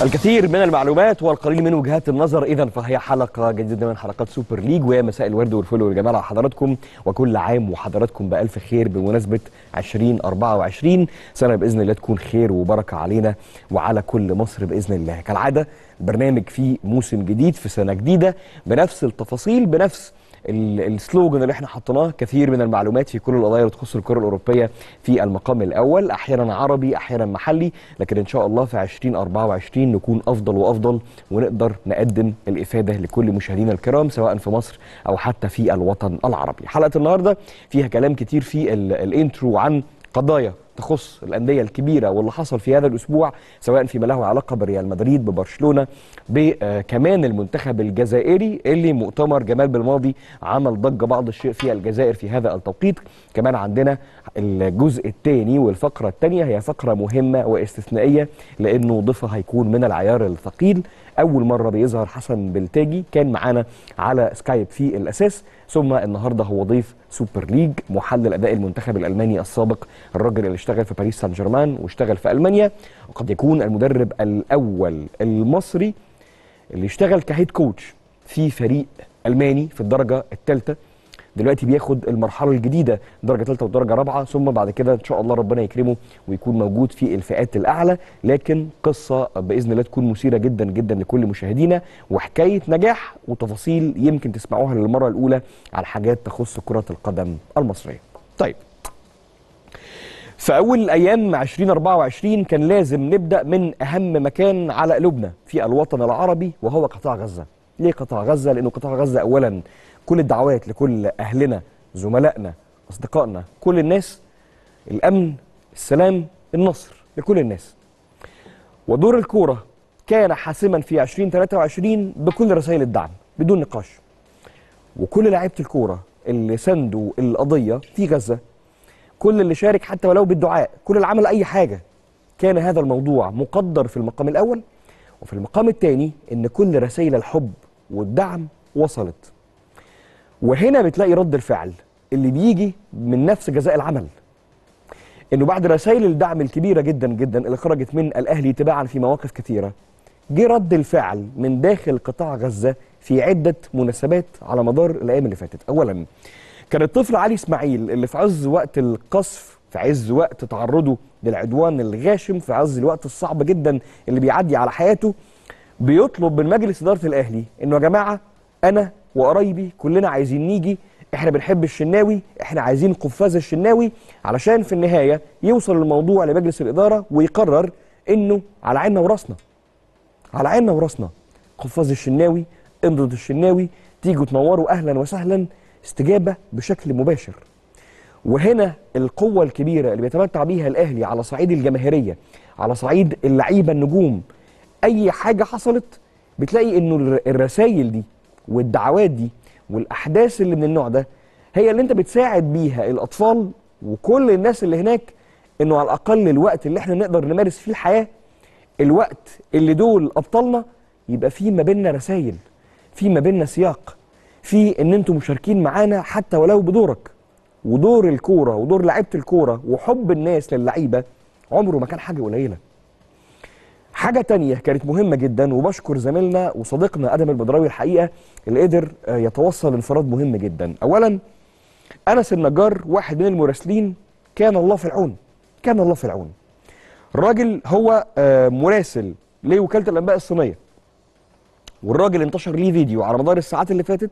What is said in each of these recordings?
الكثير من المعلومات والقليل من وجهات النظر. إذا فهي حلقة جديدة من حلقات سوبر ليج، ويا مساء الورد والفل والجمال على حضراتكم، وكل عام وحضراتكم بألف خير بمناسبة 2024 سنة بإذن الله تكون خير وبركة علينا وعلى كل مصر بإذن الله. كالعادة البرنامج فيه موسم جديد في سنة جديدة بنفس التفاصيل بنفس السلوجن اللي احنا حطيناه، كثير من المعلومات في كل القضايا اللي تخص الكرة الأوروبية في المقام الأول، أحيانا عربي أحيانا محلي، لكن إن شاء الله في 2024 نكون أفضل وأفضل ونقدر نقدم الإفادة لكل مشاهدينا الكرام سواء في مصر أو حتى في الوطن العربي. حلقة النهاردة فيها كلام كتير في الانترو عن قضايا تخص الأندية الكبيرة واللي حصل في هذا الأسبوع، سواء فيما له علاقة بريال مدريد، ببرشلونة، بكمان المنتخب الجزائري اللي مؤتمر جمال بالماضي عمل ضجة بعض الشيء في الجزائر في هذا التوقيت. كمان عندنا الجزء الثاني والفقرة الثانية، هي فقرة مهمة واستثنائية لأنه ضيفها هيكون من العيار الثقيل. أول مرة بيظهر حسن بلتاجي، كان معانا على سكايب في الأساس، ثم النهارده هو ضيف سوبر ليج، محلل أداء المنتخب الألماني السابق، الراجل اللي اشتغل في باريس سان جيرمان واشتغل في ألمانيا، وقد يكون المدرب الأول المصري اللي اشتغل كهيد كوتش في فريق ألماني في الدرجة الثالثة. دلوقتي بياخد المرحلة الجديدة درجة ثالثة ودرجة رابعة، ثم بعد كده إن شاء الله ربنا يكرمه ويكون موجود في الفئات الأعلى. لكن قصة بإذن الله تكون مثيرة جدا جدا لكل مشاهدينا، وحكاية نجاح وتفاصيل يمكن تسمعوها للمرة الأولى على حاجات تخص كرة القدم المصرية. طيب، في أول أيام 2024 كان لازم نبدأ من أهم مكان على قلوبنا في الوطن العربي، وهو قطاع غزة. ليه قطاع غزة؟ لأنه قطاع غزة أولا كل الدعوات لكل أهلنا، زملائنا، أصدقائنا، كل الناس، الأمن، السلام، النصر لكل الناس. ودور الكورة كان حاسما في 2023 بكل رسائل الدعم بدون نقاش، وكل لاعيبة الكورة اللي سندوا القضية في غزة، كل اللي شارك حتى ولو بالدعاء، كل اللي عمل أي حاجة، كان هذا الموضوع مقدر في المقام الأول. وفي المقام الثاني إن كل رسائل الحب والدعم وصلت. وهنا بتلاقي رد الفعل اللي بيجي من نفس جزاء العمل، إنه بعد رسائل الدعم الكبيرة جدا جدا اللي خرجت من الأهلي تباعا في مواقف كثيرة، جه رد الفعل من داخل قطاع غزة في عدة مناسبات على مدار الأيام اللي فاتت. أولا كان الطفل علي إسماعيل اللي في عز وقت القصف، في عز وقت تعرضه للعدوان الغاشم، في عز الوقت الصعب جدا اللي بيعدي على حياته، بيطلب من مجلس إدارة الأهلي إنه يا جماعة أنا وقرايبي كلنا عايزين نيجي، إحنا بنحب الشناوي، إحنا عايزين قفاز الشناوي، علشان في النهاية يوصل الموضوع لمجلس الإدارة ويقرر إنه على عيننا وراسنا، على عيننا وراسنا قفاز الشناوي، امضة الشناوي، تيجوا تنوروا أهلا وسهلا، استجابة بشكل مباشر. وهنا القوة الكبيرة اللي بيتمتع بيها الأهلي على صعيد الجماهيرية، على صعيد اللعيبة النجوم، أي حاجة حصلت بتلاقي إنه الرسائل دي والدعوات دي والأحداث اللي من النوع ده هي اللي أنت بتساعد بيها الأطفال وكل الناس اللي هناك، إنه على الأقل الوقت اللي إحنا نقدر نمارس فيه الحياة، الوقت اللي دول أبطالنا، يبقى فيه ما بيننا رسائل، فيه ما بيننا سياق، في ان انتم مشاركين معانا حتى ولو بدورك. ودور الكوره ودور لعيبه الكوره وحب الناس للعيبه عمره ما كان حاجه قليله. حاجه تانية كانت مهمه جدا، وبشكر زميلنا وصديقنا ادم البدراوي الحقيقه اللي قدر يتوصل لانفراد مهم جدا. اولا انس النجار، واحد من المراسلين، كان الله في العون، كان الله في العون. الراجل هو مراسل لوكاله الانباء الصينيه، والراجل انتشر ليه فيديو على مدار الساعات اللي فاتت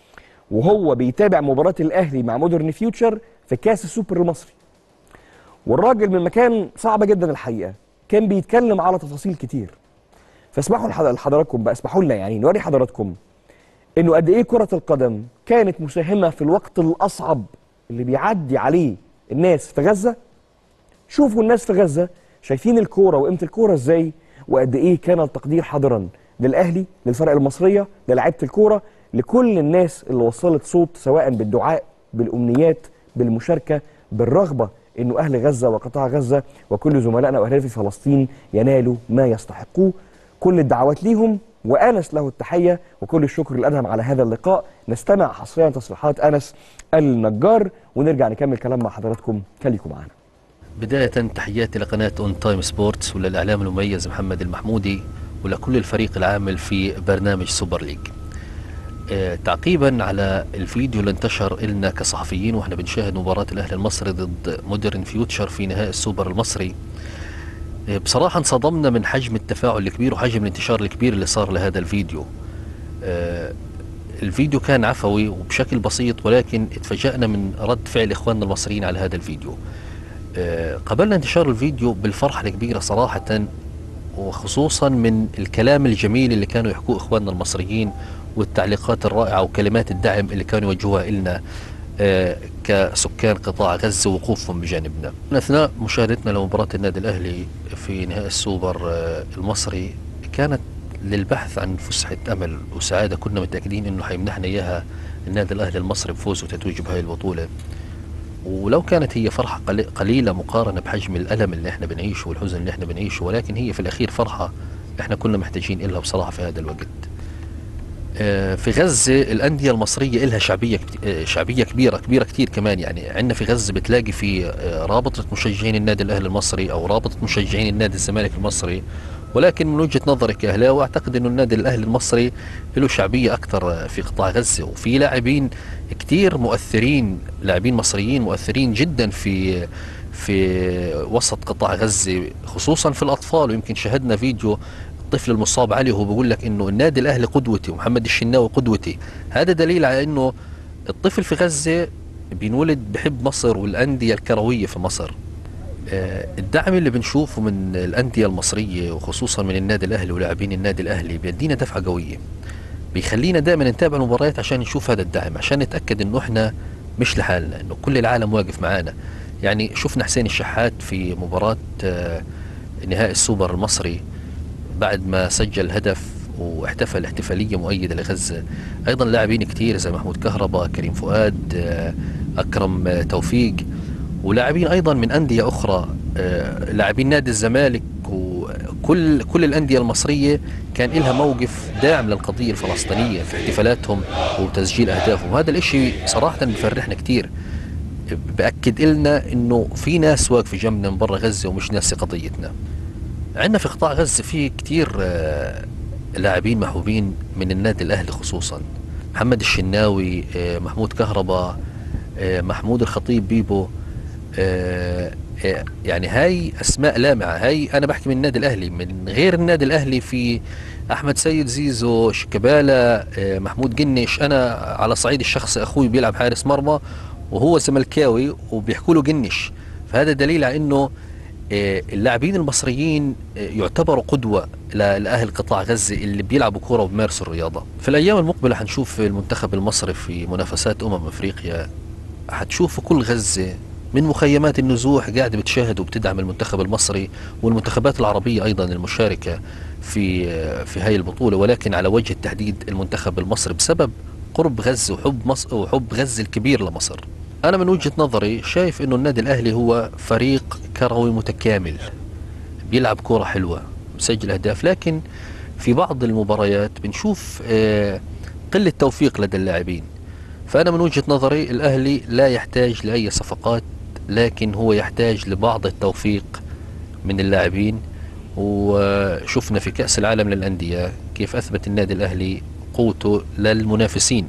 وهو بيتابع مباراة الأهلي مع مودرن فيوتشر في كاس السوبر المصري. والراجل من مكان صعب جدا الحقيقة، كان بيتكلم على تفاصيل كتير. فاسمحوا لحضراتكم بقى، اسمحوا لنا يعني نوري حضراتكم إنه قد إيه كرة القدم كانت مساهمة في الوقت الأصعب اللي بيعدي عليه الناس في غزة. شوفوا الناس في غزة شايفين الكورة وقيمة الكورة إزاي، وقد إيه كان التقدير حاضرا للأهلي، للفرق المصرية، للاعيبة الكورة، لكل الناس اللي وصلت صوت سواء بالدعاء، بالأمنيات، بالمشاركة، بالرغبة إنه أهل غزة وقطاع غزة وكل زملائنا وأهلنا في فلسطين ينالوا ما يستحقوه. كل الدعوات ليهم، وأنس له التحية وكل الشكر لأدهم على هذا اللقاء. نستمع حصريا تصريحات أنس النجار ونرجع نكمل كلام مع حضراتكم، خليكم معنا. بداية تحياتي لقناة اون تايم سبورتس وللإعلام المميز محمد المحمودي ولكل الفريق العامل في برنامج سوبر ليج. تعقيبا على الفيديو اللي انتشر لنا كصحفيين واحنا بنشاهد مباراة الأهلي المصري ضد مودرن فيوتشر في نهائي السوبر المصري، بصراحة انصدمنا من حجم التفاعل الكبير وحجم الانتشار الكبير اللي صار لهذا الفيديو. الفيديو كان عفوي وبشكل بسيط، ولكن اتفاجأنا من رد فعل إخواننا المصريين على هذا الفيديو. قبلنا انتشار الفيديو بالفرحة الكبيرة صراحة، وخصوصا من الكلام الجميل اللي كانوا يحكوه إخواننا المصريين والتعليقات الرائعة وكلمات الدعم اللي كانوا يوجهوها لنا كسكان قطاع غزة ووقوفهم بجانبنا. أثناء مشاهدتنا لمباراة النادي الأهلي في نهائي السوبر المصري كانت للبحث عن فسحة أمل وسعادة، كنا متأكدين أنه حيمنحنا إياها النادي الأهلي المصري بفوز وتتويج بهاي البطولة. ولو كانت هي فرحة قليلة مقارنة بحجم الألم اللي احنا بنعيشه والحزن اللي احنا بنعيشه، ولكن هي في الأخير فرحة احنا كنا محتاجين إلها بصراحة في هذا الوقت. في غزة الأندية المصرية إلها شعبية كبيرة كتير كمان. يعني عندنا في غزة بتلاقي في رابطة مشجعين النادي الأهلي المصري أو رابطة مشجعين النادي الزمالك المصري، ولكن من وجهة نظري كأهلاوي أعتقد أنه النادي الأهلي المصري له شعبية أكثر في قطاع غزة، وفي لاعبين كتير مؤثرين، لاعبين مصريين مؤثرين جدا في وسط قطاع غزة، خصوصا في الأطفال. ويمكن شاهدنا فيديو الطفل المصاب علي وهو بيقول لك انه النادي الاهلي قدوتي ومحمد الشناوي قدوتي. هذا دليل على انه الطفل في غزة بينولد بحب مصر والاندية الكروية في مصر. الدعم اللي بنشوفه من الاندية المصرية وخصوصا من النادي الاهلي ولاعبين النادي الاهلي بيدينا دفعة قوية، بيخلينا دائما نتابع المباريات عشان نشوف هذا الدعم، عشان نتأكد انه احنا مش لحالنا، انه كل العالم واقف معانا. يعني شفنا حسين الشحات في مباراة نهائي السوبر المصري بعد ما سجل هدف واحتفل احتفالية مؤيدة لغزة. أيضا لاعبين كتير زي محمود كهربا، كريم فؤاد، أكرم توفيق، ولاعبين أيضا من أندية أخرى، لاعبين نادي الزمالك، وكل الأندية المصرية كان لها موقف داعم للقضية الفلسطينية في احتفالاتهم وتسجيل أهدافهم. وهذا الإشي صراحة بفرحنا كتير، بأكد لنا إنه في ناس واقفة جنبنا من برا غزة ومش ناسي قضيتنا. عندنا في قطاع غزة في كتير لاعبين محبوبين من النادي الأهلي، خصوصا محمد الشناوي، محمود كهربا، محمود الخطيب بيبو. يعني هاي أسماء لامعة. هاي أنا بحكي من النادي الأهلي. من غير النادي الأهلي في أحمد سيد زيزو، شيكابالا، محمود جنش. أنا على صعيد الشخصي أخوي بيلعب حارس مرمى وهو زملكاوي وبيحكوا له جنش، فهذا دليل على أنه اللاعبين المصريين يعتبروا قدوة لأهل قطاع غزة اللي بيلعبوا كورة وبيمارسوا الرياضة. في الأيام المقبلة حنشوف المنتخب المصري في منافسات أفريقيا، حتشوفوا كل غزة من مخيمات النزوح قاعدة بتشاهد وبتدعم المنتخب المصري والمنتخبات العربية أيضا المشاركة في هاي البطولة، ولكن على وجه التحديد المنتخب المصري بسبب قرب غزة وحب مصر وحب غزة الكبير لمصر. أنا من وجهة نظري شايف إنه النادي الأهلي هو فريق كروي متكامل، بيلعب كورة حلوة، بسجل أهداف، لكن في بعض المباريات بنشوف قلة توفيق لدى اللاعبين. فأنا من وجهة نظري الأهلي لا يحتاج لأي صفقات، لكن هو يحتاج لبعض التوفيق من اللاعبين. وشفنا في كأس العالم للأندية كيف أثبت النادي الأهلي قوته للمنافسين.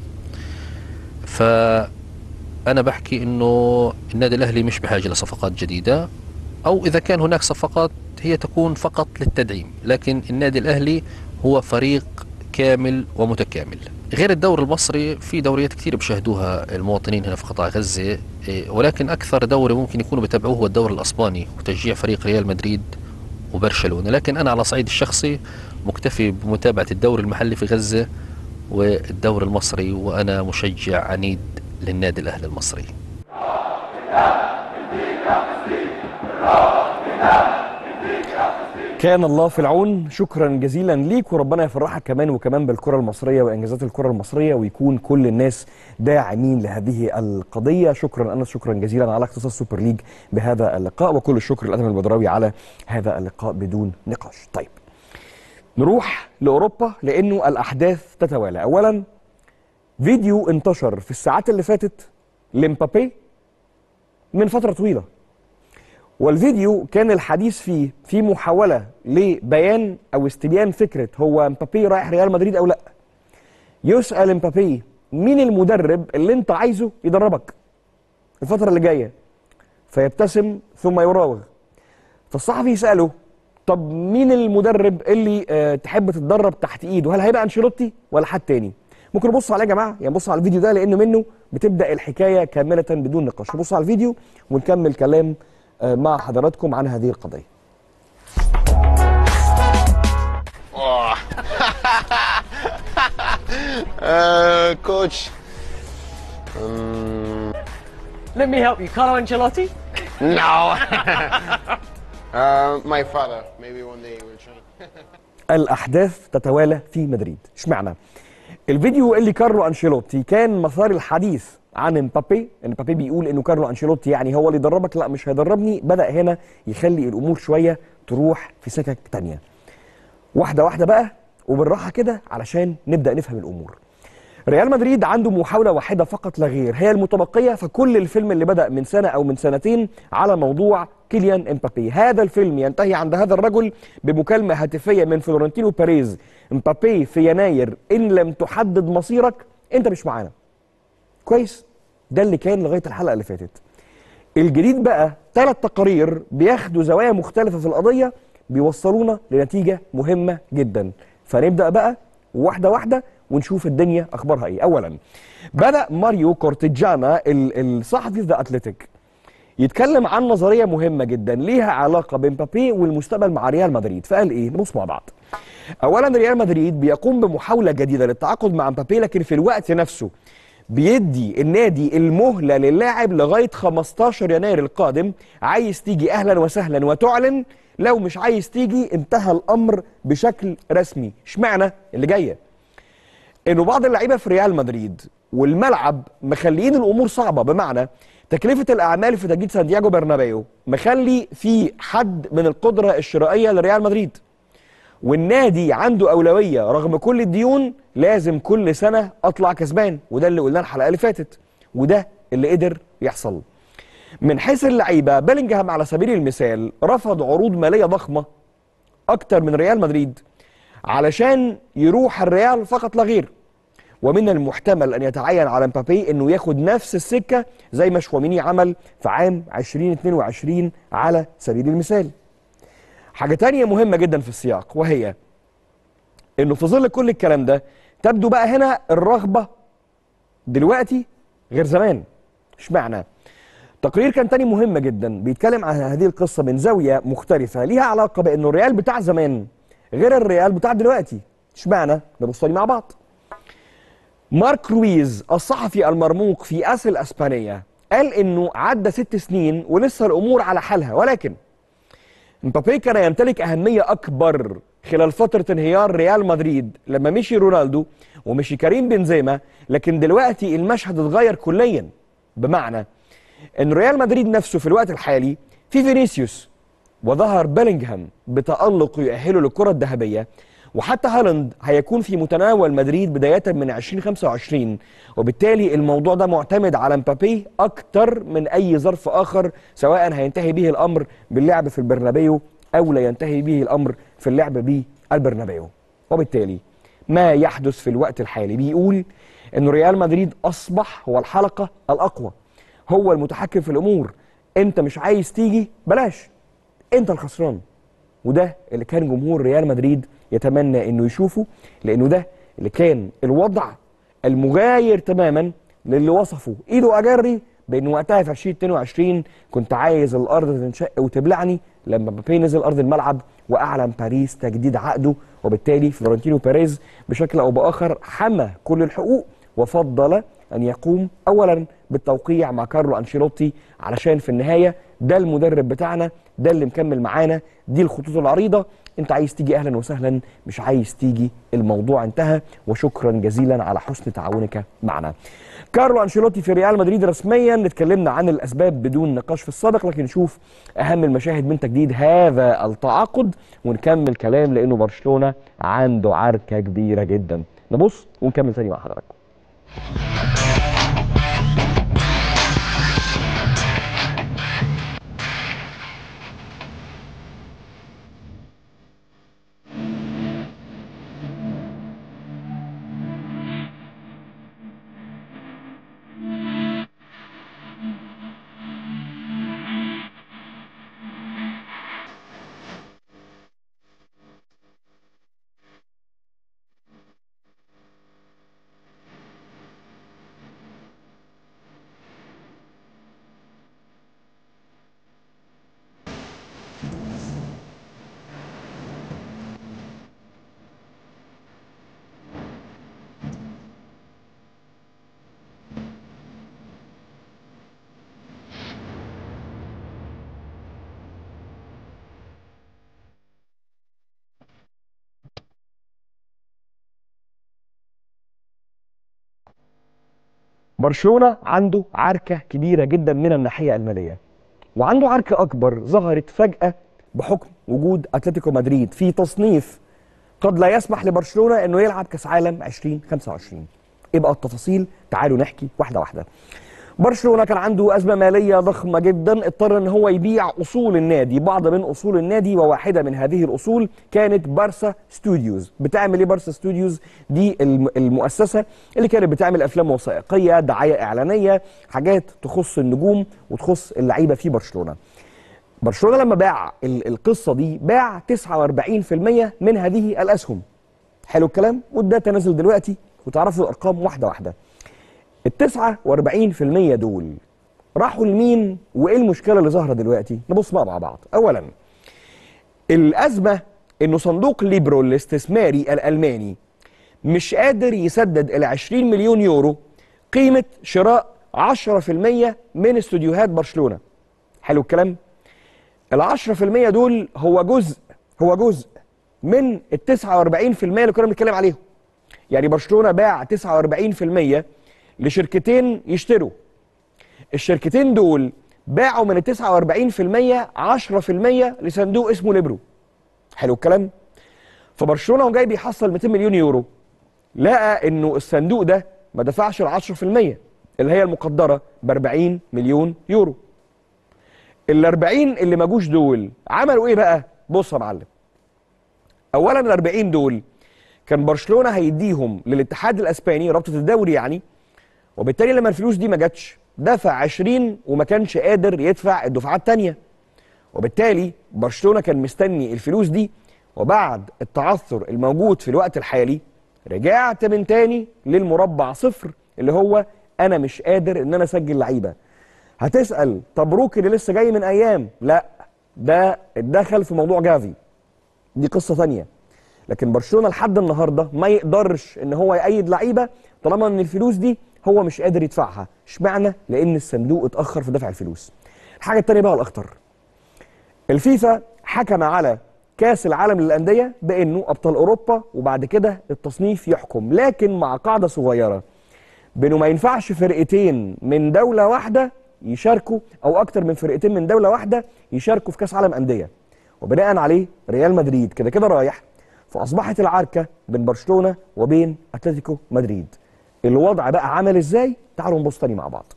فأنا بحكي إنه النادي الأهلي مش بحاجة لصفقات جديدة، أو إذا كان هناك صفقات هي تكون فقط للتدعيم، لكن النادي الأهلي هو فريق كامل ومتكامل. غير الدوري المصري في دوريات كثير بشاهدوها المواطنين هنا في قطاع غزة، ولكن أكثر دوري ممكن يكونوا بتابعوه هو الدوري الأسباني وتشجيع فريق ريال مدريد وبرشلونة. لكن أنا على صعيد الشخصي مكتفي بمتابعة الدوري المحلي في غزة والدوري المصري، وأنا مشجع عنيد للنادي الأهلي المصري. كان الله في العون. شكرا جزيلا ليك، وربنا يفرحك كمان وكمان بالكرة المصرية وإنجازات الكرة المصرية، ويكون كل الناس داعمين لهذه القضية. شكرا أنس، شكرا جزيلا على اختصاص سوبر ليج بهذا اللقاء، وكل الشكر لأدهم البدراوي على هذا اللقاء بدون نقاش. طيب نروح لأوروبا لأنه الأحداث تتوالى. أولا فيديو انتشر في الساعات اللي فاتت لمبابي من فترة طويلة، والفيديو كان الحديث فيه في محاولة لبيان أو استبيان فكرة هو مبابي رايح ريال مدريد أو لأ. يسأل مبابي مين المدرب اللي أنت عايزه يدربك الفترة اللي جاية، فيبتسم ثم يراوغ. فالصحفي يسأله طب مين المدرب اللي تحب تتدرب تحت ايده؟ هل هيبقى انشيلوتي ولا حد تاني؟ ممكن نبص عليه يا جماعه، يعني نبص على الفيديو ده لانه منه بتبدا الحكايه كامله بدون نقاش. نبص على الفيديو ونكمل كلام مع حضراتكم عن هذه القضيه. Coach. Let me help you. Carlo Ancelotti? No. My father. Maybe one day we'll train. الاحداث تتوالى في مدريد. اشمعنى؟ الفيديو اللي كارلو انشيلوتي كان مثار الحديث عن مبابي، ان مبابي بيقول انه كارلو انشيلوتي يعني هو اللي يدربك، لا مش هيدربني، بدا هنا يخلي الامور شويه تروح في سكك تانيه. واحده واحده بقى وبالراحه كده علشان نبدا نفهم الامور. ريال مدريد عنده محاولة واحدة فقط لا غير هي المتبقية في كل الفيلم اللي بدأ من سنة أو من سنتين على موضوع كيليان امبابي. هذا الفيلم ينتهي عند هذا الرجل بمكالمة هاتفية من فلورنتينو بيريز: امبابي في يناير إن لم تحدد مصيرك أنت مش معانا. كويس؟ ده اللي كان لغاية الحلقة اللي فاتت. الجديد بقى 3 تقارير بياخدوا زوايا مختلفة في القضية بيوصلونا لنتيجة مهمة جدا. فنبدأ بقى واحدة واحدة ونشوف الدنيا اخبارها ايه. اولا بدا ماريو كورتيجانا الصحفي في ذا اتلتيك يتكلم عن نظريه مهمه جدا ليها علاقه بمبابي والمستقبل مع ريال مدريد. فقال ايه؟ نبص مع بعض. اولا ريال مدريد بيقوم بمحاوله جديده للتعاقد مع مبابي، لكن في الوقت نفسه بيدي النادي المهله للاعب لغايه 15 يناير القادم. عايز تيجي اهلا وسهلا وتعلن، لو مش عايز تيجي انتهى الامر بشكل رسمي. اشمعنى اللي جايه؟ انه بعض اللعيبه في ريال مدريد والملعب مخليين الامور صعبه، بمعنى تكلفه الاعمال في تجديد سانتياغو برنابيو مخلي في حد من القدره الشرائيه لريال مدريد، والنادي عنده اولويه رغم كل الديون، لازم كل سنه اطلع كسبان، وده اللي قلناه الحلقه اللي فاتت، وده اللي قدر يحصل. من حيث اللعيبه بيلينجهام على سبيل المثال رفض عروض ماليه ضخمه اكتر من ريال مدريد علشان يروح الريال فقط لا غير، ومن المحتمل ان يتعين على مبابي انه ياخد نفس السكه زي ما شواميني عمل في عام 2022 على سبيل المثال. حاجه تانية مهمه جدا في السياق، وهي انه في ظل كل الكلام ده تبدو بقى هنا الرغبه دلوقتي غير زمان. اشمعنى؟ تقرير كان تاني مهم جدا بيتكلم عن هذه القصه من زاويه مختلفه ليها علاقه بانه الريال بتاع زمان غير الريال بتاع دلوقتي. اشمعنى؟ نبص مع بعض. مارك رويز الصحفي المرموق في آس الاسبانيه قال انه عدى 6 سنين ولسه الامور على حالها، ولكن مبابي كان يمتلك اهميه اكبر خلال فتره انهيار ريال مدريد لما مشي رونالدو ومشي كريم بنزيما، لكن دلوقتي المشهد اتغير كليا، بمعنى ان ريال مدريد نفسه في الوقت الحالي في فينيسيوس، وظهر بيلينغهام بتألق يؤهله للكرة الذهبية، وحتى هالاند هيكون في متناول مدريد بداية من 2025، وبالتالي الموضوع ده معتمد على مبابي أكتر من أي ظرف آخر، سواء هينتهي به الأمر باللعب في البرنابيو أو لا ينتهي به الأمر في اللعب بالبرنابيو. وبالتالي ما يحدث في الوقت الحالي بيقول إن ريال مدريد أصبح هو الحلقة الأقوى، هو المتحكم في الأمور. أنت مش عايز تيجي بلاش، أنت الخسران. وده اللي كان جمهور ريال مدريد يتمنى انه يشوفه، لانه ده اللي كان الوضع المغاير تماما للي وصفه ايدو اجري بانه وقتها في 2022 كنت عايز الارض تنشق وتبلعني، لما مبابي نزل ارض الملعب واعلن باريس تجديد عقده، وبالتالي فلورنتينو بيريز بشكل او باخر حمى كل الحقوق وفضل ان يقوم اولا بالتوقيع مع كارلو انشيلوتي، علشان في النهايه ده المدرب بتاعنا، ده اللي مكمل معانا، دي الخطوط العريضه، انت عايز تيجي اهلا وسهلا، مش عايز تيجي الموضوع انتهى، وشكرا جزيلا على حسن تعاونك معنا. كارلو انشيلوتي في ريال مدريد رسميا. اتكلمنا عن الاسباب بدون نقاش في السابق، لكن نشوف اهم المشاهد من تجديد هذا التعاقد ونكمل كلام، لانه برشلونه عنده عركه كبيره جدا. نبص ونكمل تاني مع حضراتكم. برشلونه عنده عركه كبيره جدا من الناحيه الماليه، وعنده عركه اكبر ظهرت فجاه بحكم وجود اتلتيكو مدريد في تصنيف قد لا يسمح لبرشلونه انه يلعب كاس عالم 2025. ايه بقى التفاصيل؟ تعالوا نحكي واحده واحده. برشلونه كان عنده ازمه ماليه ضخمه جدا، اضطر ان هو يبيع اصول النادي، بعض من اصول النادي، وواحده من هذه الاصول كانت بارسا ستوديوز. بتعمل ايه بارسا ستوديوز؟ دي المؤسسه اللي كانت بتعمل افلام وثائقيه، دعايه اعلانيه، حاجات تخص النجوم وتخص اللعيبه في برشلونه. برشلونه لما باع القصه دي باع 49% من هذه الاسهم. حلو الكلام؟ والداتا نازل دلوقتي وتعرفوا الارقام واحده واحده. ال 49% دول راحوا لمين؟ وايه المشكله اللي ظاهره دلوقتي؟ نبص بقى مع بعض. اولا الازمه انه صندوق ليبرو الاستثماري الالماني مش قادر يسدد ال 20 مليون يورو قيمه شراء 10% من استوديوهات برشلونه. حلو الكلام؟ ال 10% دول هو جزء من ال 49% اللي كنا بنتكلم عليهم. يعني برشلونه باع 49% لشركتين يشتروا. الشركتين دول باعوا من ال 49% 10% لصندوق اسمه ليبرو. حلو الكلام؟ فبرشلونه وجاي بيحصل 200 مليون يورو، لقى انه الصندوق ده ما دفعش ال 10% اللي هي المقدره ب 40 مليون يورو. ال 40 اللي ما جوش دول عملوا ايه بقى؟ بص يا معلم. اولا ال 40 دول كان برشلونه هيديهم للاتحاد الاسباني، رابطه الدوري يعني، وبالتالي لما الفلوس دي ما جاتش دفع 20 وما كانش قادر يدفع الدفعات الثانيه. وبالتالي برشلونه كان مستني الفلوس دي، وبعد التعثر الموجود في الوقت الحالي رجعت من تاني للمربع صفر، اللي هو انا مش قادر ان انا اسجل لعيبه. هتسال طب روكي اللي لسه جاي من ايام؟ لا، ده اتدخل في موضوع جافي، دي قصه ثانيه. لكن برشلونه لحد النهارده ما يقدرش ان هو يأيد لعيبه طالما ان الفلوس دي هو مش قادر يدفعها. اشمعنى؟ لان الصندوق اتاخر في دفع الفلوس. الحاجه الثانيه بقى الاخطر، الفيفا حكم على كاس العالم للانديه بانه ابطال اوروبا، وبعد كده التصنيف يحكم، لكن مع قاعده صغيره بانه ما ينفعش فرقتين من دوله واحده يشاركوا، او اكتر من فرقتين من دوله واحده يشاركوا في كاس عالم انديه. وبناء عليه ريال مدريد كده كده رايح، فاصبحت العركه بين برشلونه وبين اتلتيكو مدريد. الوضع بقى عامل ازاي؟ تعالوا نبص تاني مع بعض.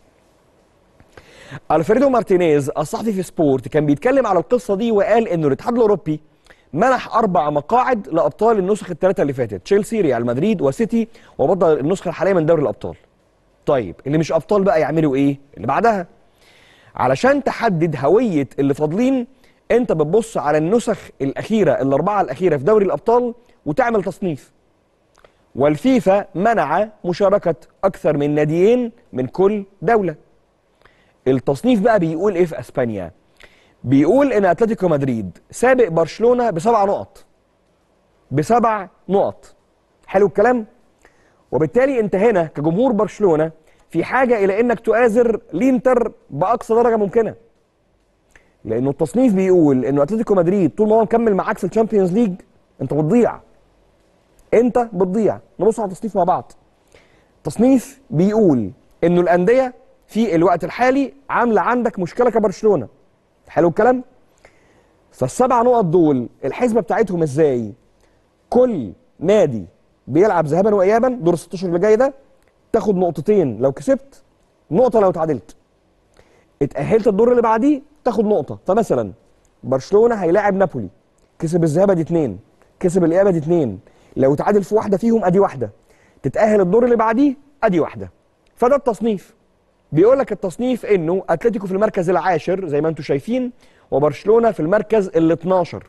الفريدو مارتينيز الصحفي في سبورت كان بيتكلم على القصه دي وقال انه الاتحاد الاوروبي منح 4 مقاعد لابطال النسخ الثلاثه اللي فاتت، تشيلسي، ريال مدريد، وسيتي، وبطل النسخه الحاليه من دوري الابطال. طيب اللي مش ابطال بقى يعملوا ايه؟ اللي بعدها. علشان تحدد هويه اللي فاضلين انت بتبص على النسخ الاخيره، الاربعه الاخيره في دوري الابطال، وتعمل تصنيف. والفيفا منع مشاركه اكثر من ناديين من كل دوله. التصنيف بقى بيقول ايه في اسبانيا؟ بيقول ان اتلتيكو مدريد سابق برشلونه ب7 نقط. ب7 نقط. حلو الكلام؟ وبالتالي انت هنا كجمهور برشلونه في حاجه الى انك تؤازر الانتر باقصى درجه ممكنه. لانه التصنيف بيقول انه اتلتيكو مدريد طول ما هو مكمل معاك في الشامبيونز ليج انت بتضيع. انت بتضيع. نبص على التصنيف مع بعض. التصنيف بيقول انه الانديه في الوقت الحالي عامله عندك مشكله كبرشلونه. حلو الكلام؟ فال7 نقط دول الحسبه بتاعتهم ازاي؟ كل نادي بيلعب ذهابا وايابا دور ال 16 اللي جاي ده تاخد نقطتين لو كسبت، نقطه لو تعادلت. اتأهلت الدور اللي بعديه تاخد نقطه. فمثلا برشلونه هيلاعب نابولي، كسب الذهابه دي 2، كسب الايابه دي 2، لو تعادل في واحده فيهم ادي واحده، تتأهل الدور اللي بعديه ادي واحده. فده التصنيف. بيقول لك التصنيف انه اتلتيكو في المركز العاشر زي ما انتم شايفين، وبرشلونه في المركز ال 12.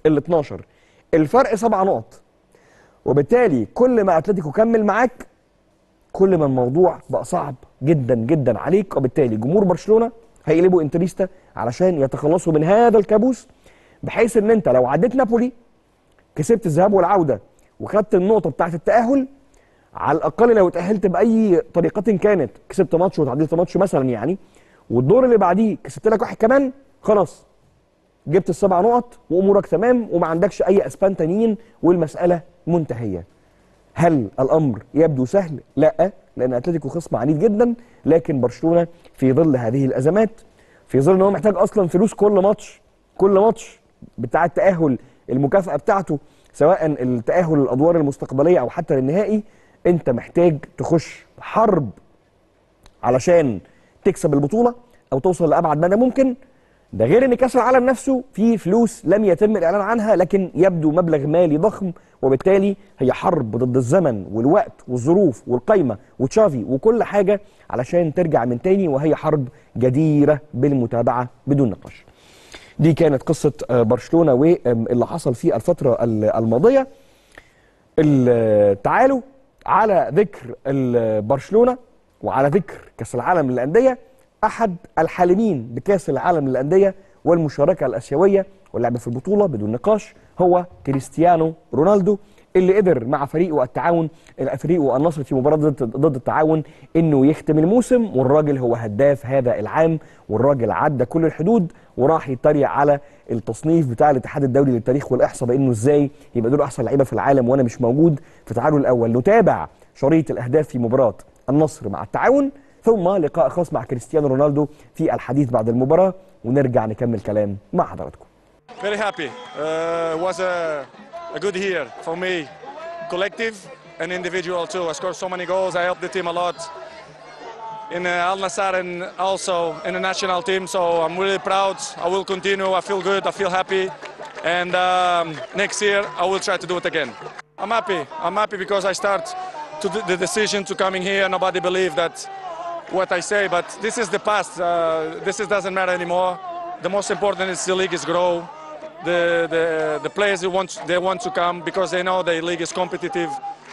الفرق 7 نقط. وبالتالي كل ما اتلتيكو كمل معاك كل ما الموضوع بقى صعب جدا جدا عليك، وبالتالي جمهور برشلونه هيقلبوا انتريستا علشان يتخلصوا من هذا الكابوس، بحيث ان انت لو عديت نابولي كسبت الذهاب والعوده وخدت النقطه بتاعت التاهل، على الاقل لو اتاهلت باي طريقه كانت، كسبت ماتش وتعادلت ماتش مثلا يعني، والدور اللي بعديه كسبت لك واحد كمان، خلاص جبت ال7 نقط وامورك تمام وما عندكش اي اسبان تانيين والمساله منتهيه. هل الامر يبدو سهل؟ لا، لان اتلتيكو خصم عنيد جدا، لكن برشلونه في ظل هذه الازمات، في ظل ان هو محتاج اصلا فلوس كل ماتش بتاع التاهل، المكافاه بتاعته سواء التاهل للادوار المستقبليه او حتى للنهائي، انت محتاج تخش حرب علشان تكسب البطوله او توصل لابعد مدى ممكن. ده غير ان كاس العالم نفسه فيه فلوس لم يتم الاعلان عنها، لكن يبدو مبلغ مالي ضخم، وبالتالي هي حرب ضد الزمن والوقت والظروف والقايمه وتشافي وكل حاجه علشان ترجع من تاني، وهي حرب جديره بالمتابعه بدون نقاش. دي كانت قصه برشلونه واللي حصل في الفتره الماضيه. تعالوا على ذكر برشلونه وعلى ذكر كاس العالم للانديه، احد الحالمين بكاس العالم للانديه والمشاركه الاسيويه واللعب في البطوله بدون نقاش هو كريستيانو رونالدو، اللي قدر مع فريقه النصر في مباراه ضد التعاون انه يختم الموسم، والراجل هو هداف هذا العام، والراجل عدى كل الحدود وراح يتريق على التصنيف بتاع الاتحاد الدولي للتاريخ والاحصاء بانه ازاي يبقى دول احسن لعيبه في العالم وانا مش موجود. فتعالوا الاول نتابع شريط الاهداف في مباراه النصر مع التعاون، ثم لقاء خاص مع كريستيانو رونالدو في الحديث بعد المباراة، ونرجع نكمل كلام مع حضراتكم. Very happy. Was a good year for me, collective and individual too. I scored so many goals. I helped the team a lot in Al Nassr and also in the national team. So I'm really proud. I will continue. I feel good. I feel happy. And next year I will try to do it again. I'm happy. I'm happy because I start to the decision to coming here. Nobody believed that what I say, but this is the past. Doesn't matter anymore. The most important is the league is grow. The players they want to come because they know the league is competitive,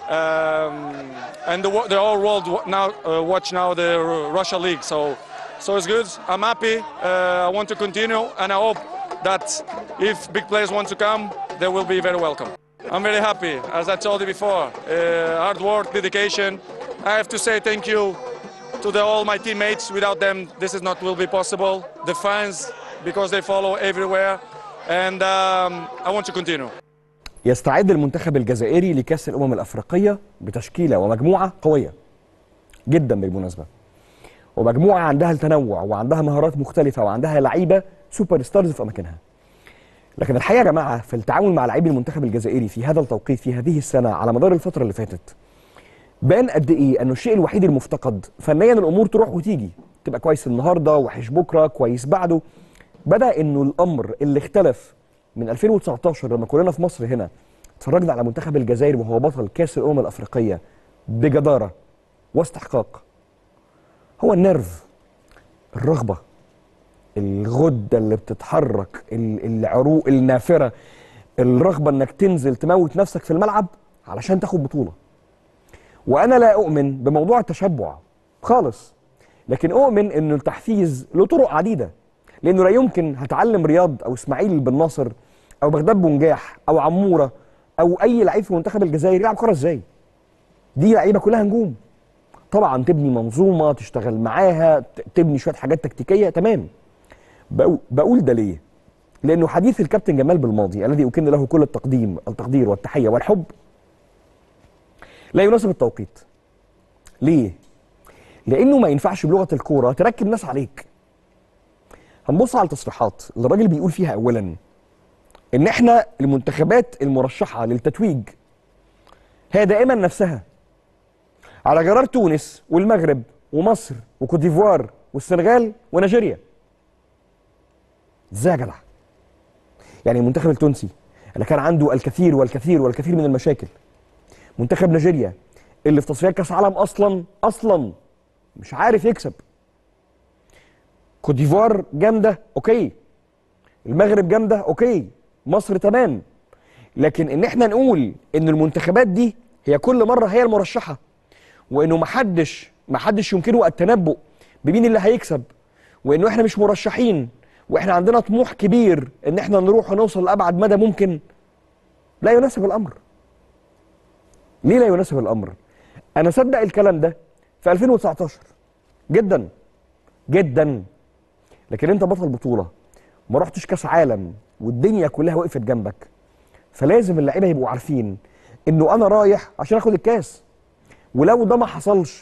and the whole world now watch now the Russia league. So it's good. I'm happy. I want to continue, and I hope that if big players want to come, they will be very welcome. I'm very happy, as I told you before. Hard work, dedication. I have to say thank you to all my teammates. Without them, this is not will be possible. The fans, because they follow everywhere, and I want to continue. يستعد المنتخب الجزائري لكأس الأمم الأفريقية بتشكيلة ومجموعة قوية جدا بالمناسبة، ومجموعة عندها التنوع وعندها مهارات مختلفة وعندها لعيبة سوبر ستارز في أماكنها. لكن الحقيقة يا جماعة في التعامل مع لاعبي المنتخب الجزائري في هذا التوقيت في هذه السنة على مدار الفترة اللي فاتت، بان قد ايه انه الشيء الوحيد المفتقد فنيا الامور تروح وتيجي، تبقى كويس النهارده وحش بكره كويس بعده. بدا انه الامر اللي اختلف من 2019 لما كلنا في مصر هنا اتفرجنا على منتخب الجزائر وهو بطل كاس الامم الافريقيه بجداره واستحقاق، هو النرف، الرغبه، الغده اللي بتتحرك، العروق النافره، الرغبه انك تنزل تموت نفسك في الملعب علشان تاخد بطوله. وأنا لا أؤمن بموضوع التشبع خالص، لكن أؤمن إنه التحفيز له طرق عديدة، لأنه لا يمكن هتعلم رياض أو إسماعيل بن ناصر أو بغداد بنجاح أو عمورة أو أي لعيب في منتخب الجزائر يلعب كرة إزاي. دي لعيبة كلها نجوم، طبعا تبني منظومة تشتغل معاها، تبني شوية حاجات تكتيكية، تمام. بقول ده ليه؟ لأنه حديث الكابتن جمال بالماضي الذي أكن له كل التقدير والتحية والحب لا يناسب التوقيت. ليه؟ لأنه ما ينفعش بلغة الكورة تركب ناس عليك. هنبص على التصريحات اللي الراجل بيقول فيها أولاً إن إحنا المنتخبات المرشحة للتتويج هي دائماً نفسها على غرار تونس والمغرب ومصر وكوت ديفوار والسنغال ونيجيريا. إزاي يا جدع؟ يعني المنتخب التونسي اللي كان عنده الكثير والكثير والكثير من المشاكل، منتخب نيجيريا اللي في تصفيات كاس عالم اصلا مش عارف يكسب، كوت ديفوار جامده اوكي، المغرب جامده اوكي، مصر تمام، لكن ان احنا نقول ان المنتخبات دي هي كل مره هي المرشحه وانه محدش يمكنه التنبؤ بمين اللي هيكسب، وانه احنا مش مرشحين واحنا عندنا طموح كبير ان احنا نروح ونوصل لابعد مدى ممكن، لا يناسب الامر. ليه لا يناسب الامر؟ انا صدق الكلام ده في 2019 جدا جدا، لكن انت بطل بطوله ما رحتش كاس عالم والدنيا كلها وقفت جنبك، فلازم اللعيبه يبقوا عارفين انه انا رايح عشان اخد الكاس، ولو ده ما حصلش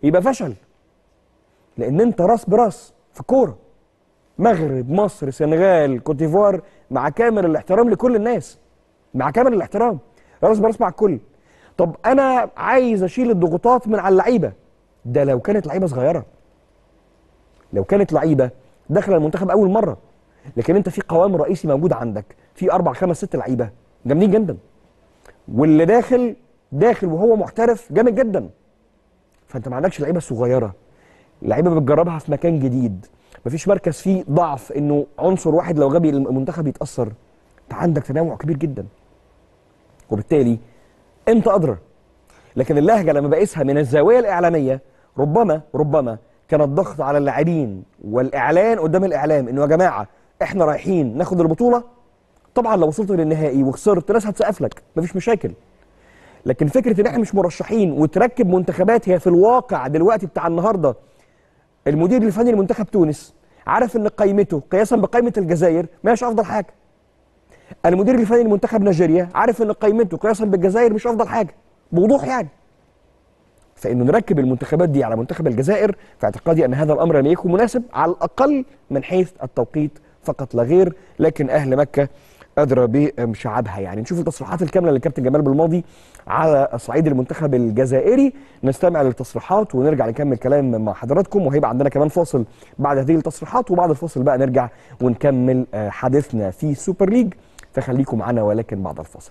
يبقى فشل. لان انت راس براس في الكوره، مغرب، مصر، سنغال، كوت ديفوار، مع كامل الاحترام لكل الناس، مع كامل الاحترام، راس براس مع الكل. طب انا عايز اشيل الضغوطات من على اللعيبه، ده لو كانت لعيبه صغيره، لو كانت لعيبه داخله المنتخب اول مره. لكن انت في قوام رئيسي موجود عندك، في 4 5 6 لعيبه جامدين جدا، واللي داخل وهو محترف جامد جدا. فانت ما عندكش لعيبه صغيره، لعيبه بتجربها في مكان جديد، مفيش مركز فيه ضعف انه عنصر واحد لو غبي المنتخب يتاثر. انت عندك تنوع كبير جدا، وبالتالي انت ادرى. لكن اللهجه لما بقيسها من الزاويه الاعلاميه، ربما كان الضغط على اللاعبين والاعلان قدام الاعلام انه يا جماعه احنا رايحين ناخد البطوله. طبعا لو وصلت للنهائي وخسرت الناس هتسقف لك، مفيش مشاكل. لكن فكره ان احنا مش مرشحين وتركب منتخبات، هي في الواقع دلوقتي بتاع النهارده المدير الفني لمنتخب تونس عارف ان قيمته قياسا بقيمه الجزائر ما هيش افضل حاجه. المدير الفني لمنتخب نيجيريا عارف ان قيمته قياسا بالجزائر مش افضل حاجه، بوضوح يعني. فانه نركب المنتخبات دي على منتخب الجزائر، في اعتقادي ان هذا الامر لم يكن مناسب على الاقل من حيث التوقيت فقط لا غير. لكن اهل مكه ادرى بشعبها يعني. نشوف التصريحات الكامله للكابتن جمال بالماضي على صعيد المنتخب الجزائري، نستمع للتصريحات ونرجع نكمل كلام مع حضراتكم. وهيبقى عندنا كمان فاصل بعد هذه التصريحات، وبعد الفاصل بقى نرجع ونكمل حديثنا في سوبر ليج. فخليكم معنا ولكن بعد الفاصل.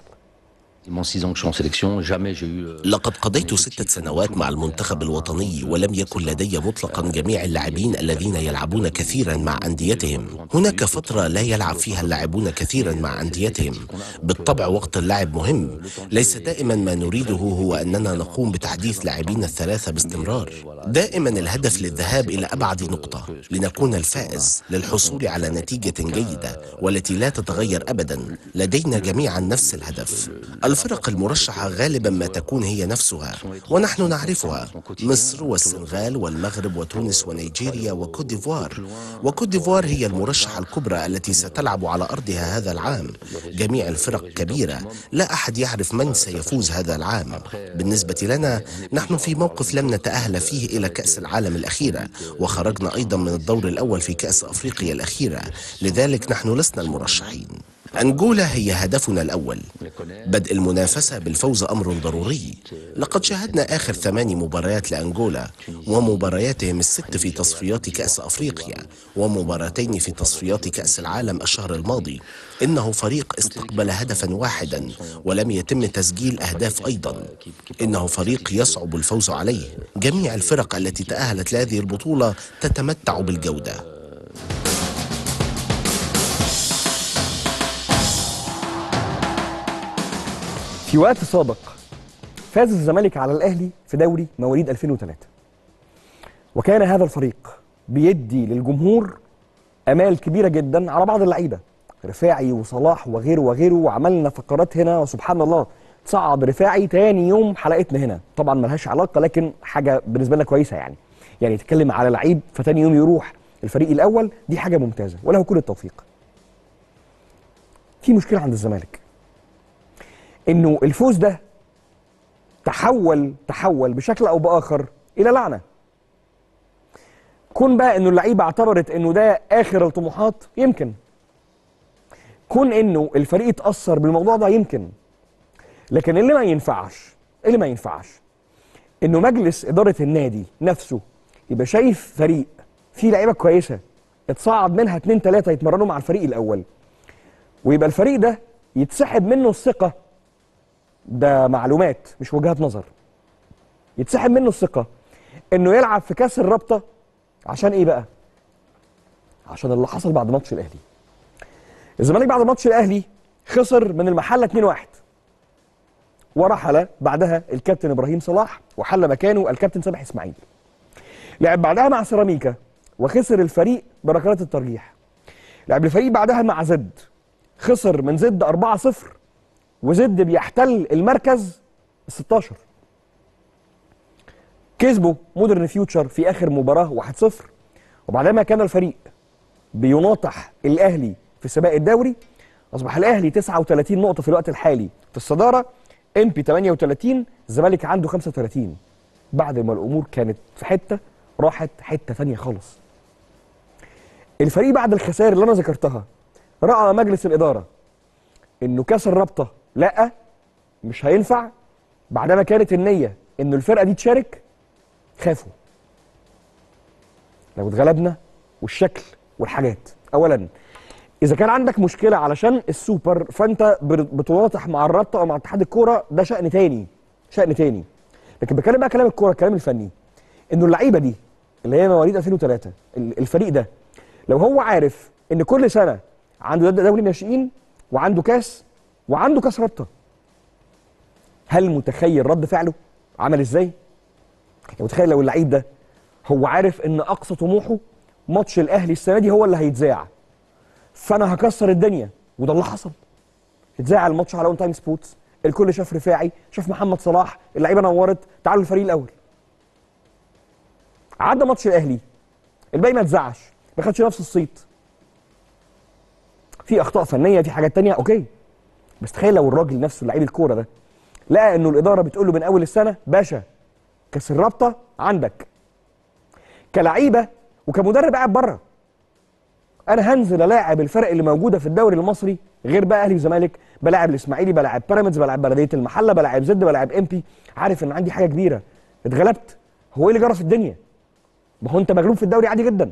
لقد قضيت 6 سنوات مع المنتخب الوطني، ولم يكن لدي مطلقا جميع اللاعبين الذين يلعبون كثيرا مع أنديتهم. هناك فترة لا يلعب فيها اللاعبون كثيرا مع أنديتهم. بالطبع وقت اللعب مهم، ليس دائما ما نريده هو أننا نقوم بتحديث لاعبين الثلاثة باستمرار. دائما الهدف للذهاب إلى أبعد نقطة، لنكون الفائز، للحصول على نتيجة جيدة والتي لا تتغير أبدا. لدينا جميعا نفس الهدف. الفرق المرشحة غالبا ما تكون هي نفسها، ونحن نعرفها: مصر والسنغال والمغرب وتونس ونيجيريا وكوت ديفوار. وكوت ديفوار هي المرشحة الكبرى التي ستلعب على أرضها هذا العام. جميع الفرق كبيرة، لا أحد يعرف من سيفوز هذا العام. بالنسبة لنا نحن في موقف لم نتأهل فيه إلى كأس العالم الأخيرة، وخرجنا أيضا من الدور الأول في كأس أفريقيا الأخيرة، لذلك نحن لسنا المرشحين. أنغولا هي هدفنا الأول. بدء المنافسة بالفوز أمر ضروري. لقد شاهدنا آخر 8 مباريات لأنغولا، ومبارياتهم ال6 في تصفيات كأس أفريقيا، ومباراتين في تصفيات كأس العالم الشهر الماضي. إنه فريق استقبل هدفا واحدا ولم يتم تسجيل أهداف أيضا. إنه فريق يصعب الفوز عليه. جميع الفرق التي تأهلت لهذه البطولة تتمتع بالجودة. في وقت سابق فاز الزمالك على الأهلي في دوري مواليد 2003، وكان هذا الفريق بيدي للجمهور أمال كبيرة جدا على بعض اللعيبة، رفاعي وصلاح وغيره وغيره. وعملنا فقرات هنا وسبحان الله تصعد رفاعي تاني يوم حلقتنا هنا، طبعا ملهاش علاقة لكن حاجة بالنسبة لنا كويسة يعني تتكلم على لعيب فتاني يوم يروح الفريق الأول، دي حاجة ممتازة وله كل التوفيق. في مشكلة عند الزمالك، انه الفوز ده تحول بشكل او باخر الى لعنه. كون بقى انه اللعيبه اعتبرت انه ده اخر الطموحات، يمكن كون انه الفريق اتاثر بالموضوع ده، يمكن. لكن اللي ما ينفعش انه مجلس اداره النادي نفسه يبقى شايف فريق فيه لعيبه كويسه اتصعد منها 2 3 يتمرنوا مع الفريق الاول، ويبقى الفريق ده يتسحب منه الثقه. ده معلومات مش وجهات نظر. يتسحب منه الثقة انه يلعب في كاس الرابطة. عشان ايه بقى؟ عشان اللي حصل بعد ماتش الاهلي. الزمالك بعد ماتش الاهلي خسر من المحلة 2-1، ورحل بعدها الكابتن ابراهيم صلاح وحل مكانه الكابتن سامح اسماعيل. لعب بعدها مع سيراميكا وخسر الفريق بركلات الترجيح. لعب الفريق بعدها مع زد، خسر من زد 4-0، وزد بيحتل المركز ال16. كسبوا مودرن فيوتشر في اخر مباراه 1-0، وبعدما كان الفريق بيناطح الاهلي في سباق الدوري، اصبح الاهلي 39 نقطه في الوقت الحالي في الصداره، امبي 38، الزمالك عنده 35. بعد ما الامور كانت في حته راحت حته ثانيه خالص. الفريق بعد الخسائر اللي انا ذكرتها راى مجلس الاداره انه كاس الرابطه لا مش هينفع، بعدما كانت النيه انه الفرقه دي تشارك. خافوا لو اتغلبنا والشكل والحاجات. اولا اذا كان عندك مشكله علشان السوبر فانت بتواطح مع الرابطه او مع اتحاد الكوره، ده شأن تاني لكن بتكلم بقى كلام الكوره، الكلام الفني، انه اللعيبه دي اللي هي مواليد 2003 الفريق ده لو هو عارف ان كل سنه عنده دوري ناشئين وعنده كاس وعنده كاس رابطه، هل متخيل رد فعله عمل ازاي؟ متخيل لو اللعيب ده هو عارف ان اقصى طموحه ماتش الاهلي السنه دي هو اللي هيتذاع، فانا هكسر الدنيا، وده اللي حصل. اتذاع الماتش على اون تايم سبورتس، الكل شاف رفاعي، شاف محمد صلاح، اللعيبه نورت، تعالوا الفريق الاول. عدى ماتش الاهلي، الباقي ما اتذاعش، ما خدش نفس الصيت. في اخطاء فنيه، في حاجات تانية، اوكي. بس تخيل لو الراجل نفسه لعيب الكوره ده لقى انه الاداره بتقول له من اول السنه باشا كاس الرابطه عندك. كلعيبه وكمدرب قاعد بره، انا هنزل الاعب الفرق اللي موجوده في الدوري المصري، غير بقى اهلي وزمالك، بلاعب الاسماعيلي، بلاعب بيراميدز، بلاعب بلديه المحله، بلاعب زد، بلاعب امبي، عارف ان عندي حاجه كبيره. اتغلبت، هو ايه اللي جرى في الدنيا؟ ما هو انت مغلوب في الدوري عادي جدا.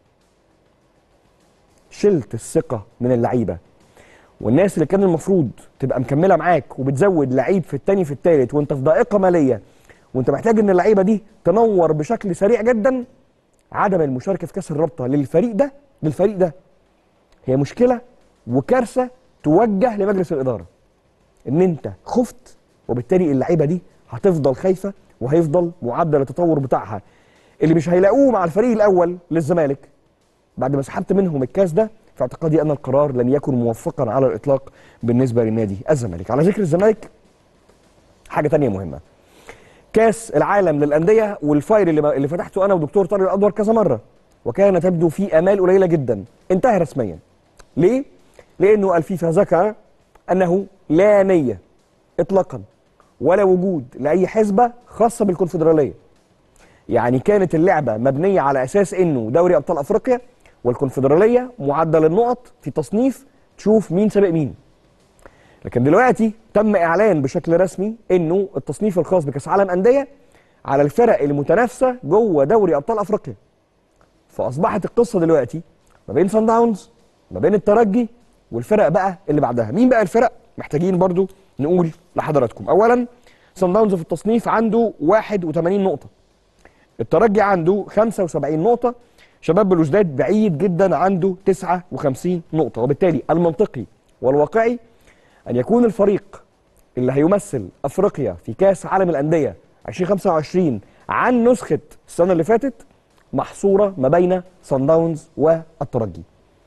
شلت الثقه من اللعيبه، والناس اللي كان المفروض تبقى مكمله معاك وبتزود لعيب في الثاني في الثالث وانت في ضائقه ماليه وانت محتاج ان اللعيبه دي تنور بشكل سريع جدا، عدم المشاركه في كاس الرابطه للفريق ده هي مشكله وكارثه توجه لمجلس الاداره. ان انت خفت، وبالتالي اللعيبه دي هتفضل خايفه وهيفضل معدل التطور بتاعها اللي مش هيلاقوه مع الفريق الاول للزمالك بعد ما سحبت منهم الكاس ده. في اعتقادي ان القرار لن يكن موفقا على الاطلاق بالنسبه للنادي الزمالك. على ذكر الزمالك، حاجه ثانيه مهمه، كاس العالم للانديه والفايل اللي فتحته انا ودكتور طارق الادور كذا مره وكان تبدو فيه امال قليله جدا، انتهى رسميا. ليه؟ لانه الفيفا ذكر انه لا نيه اطلاقا ولا وجود لاي حسبه خاصه بالكونفدراليه. يعني كانت اللعبه مبنيه على اساس انه دوري ابطال افريقيا والكونفدراليه معدل النقط في تصنيف تشوف مين سابق مين. لكن دلوقتي تم اعلان بشكل رسمي انه التصنيف الخاص بكاس عالم انديه على الفرق المتنافسه جوه دوري ابطال افريقيا. فاصبحت القصه دلوقتي ما بين صن داونز، ما بين الترجي، والفرق بقى اللي بعدها. مين بقى الفرق؟ محتاجين برضو نقول لحضراتكم. اولا صن داونز في التصنيف عنده 81 نقطه، الترجي عنده 75 نقطه، شباب بلوزداد بعيد جدا عنده 59 نقطه. وبالتالي المنطقي والواقعي ان يكون الفريق اللي هيمثل افريقيا في كاس عالم الانديه 2025 عن نسخه السنه اللي فاتت محصوره ما بين صن داونز والترجي.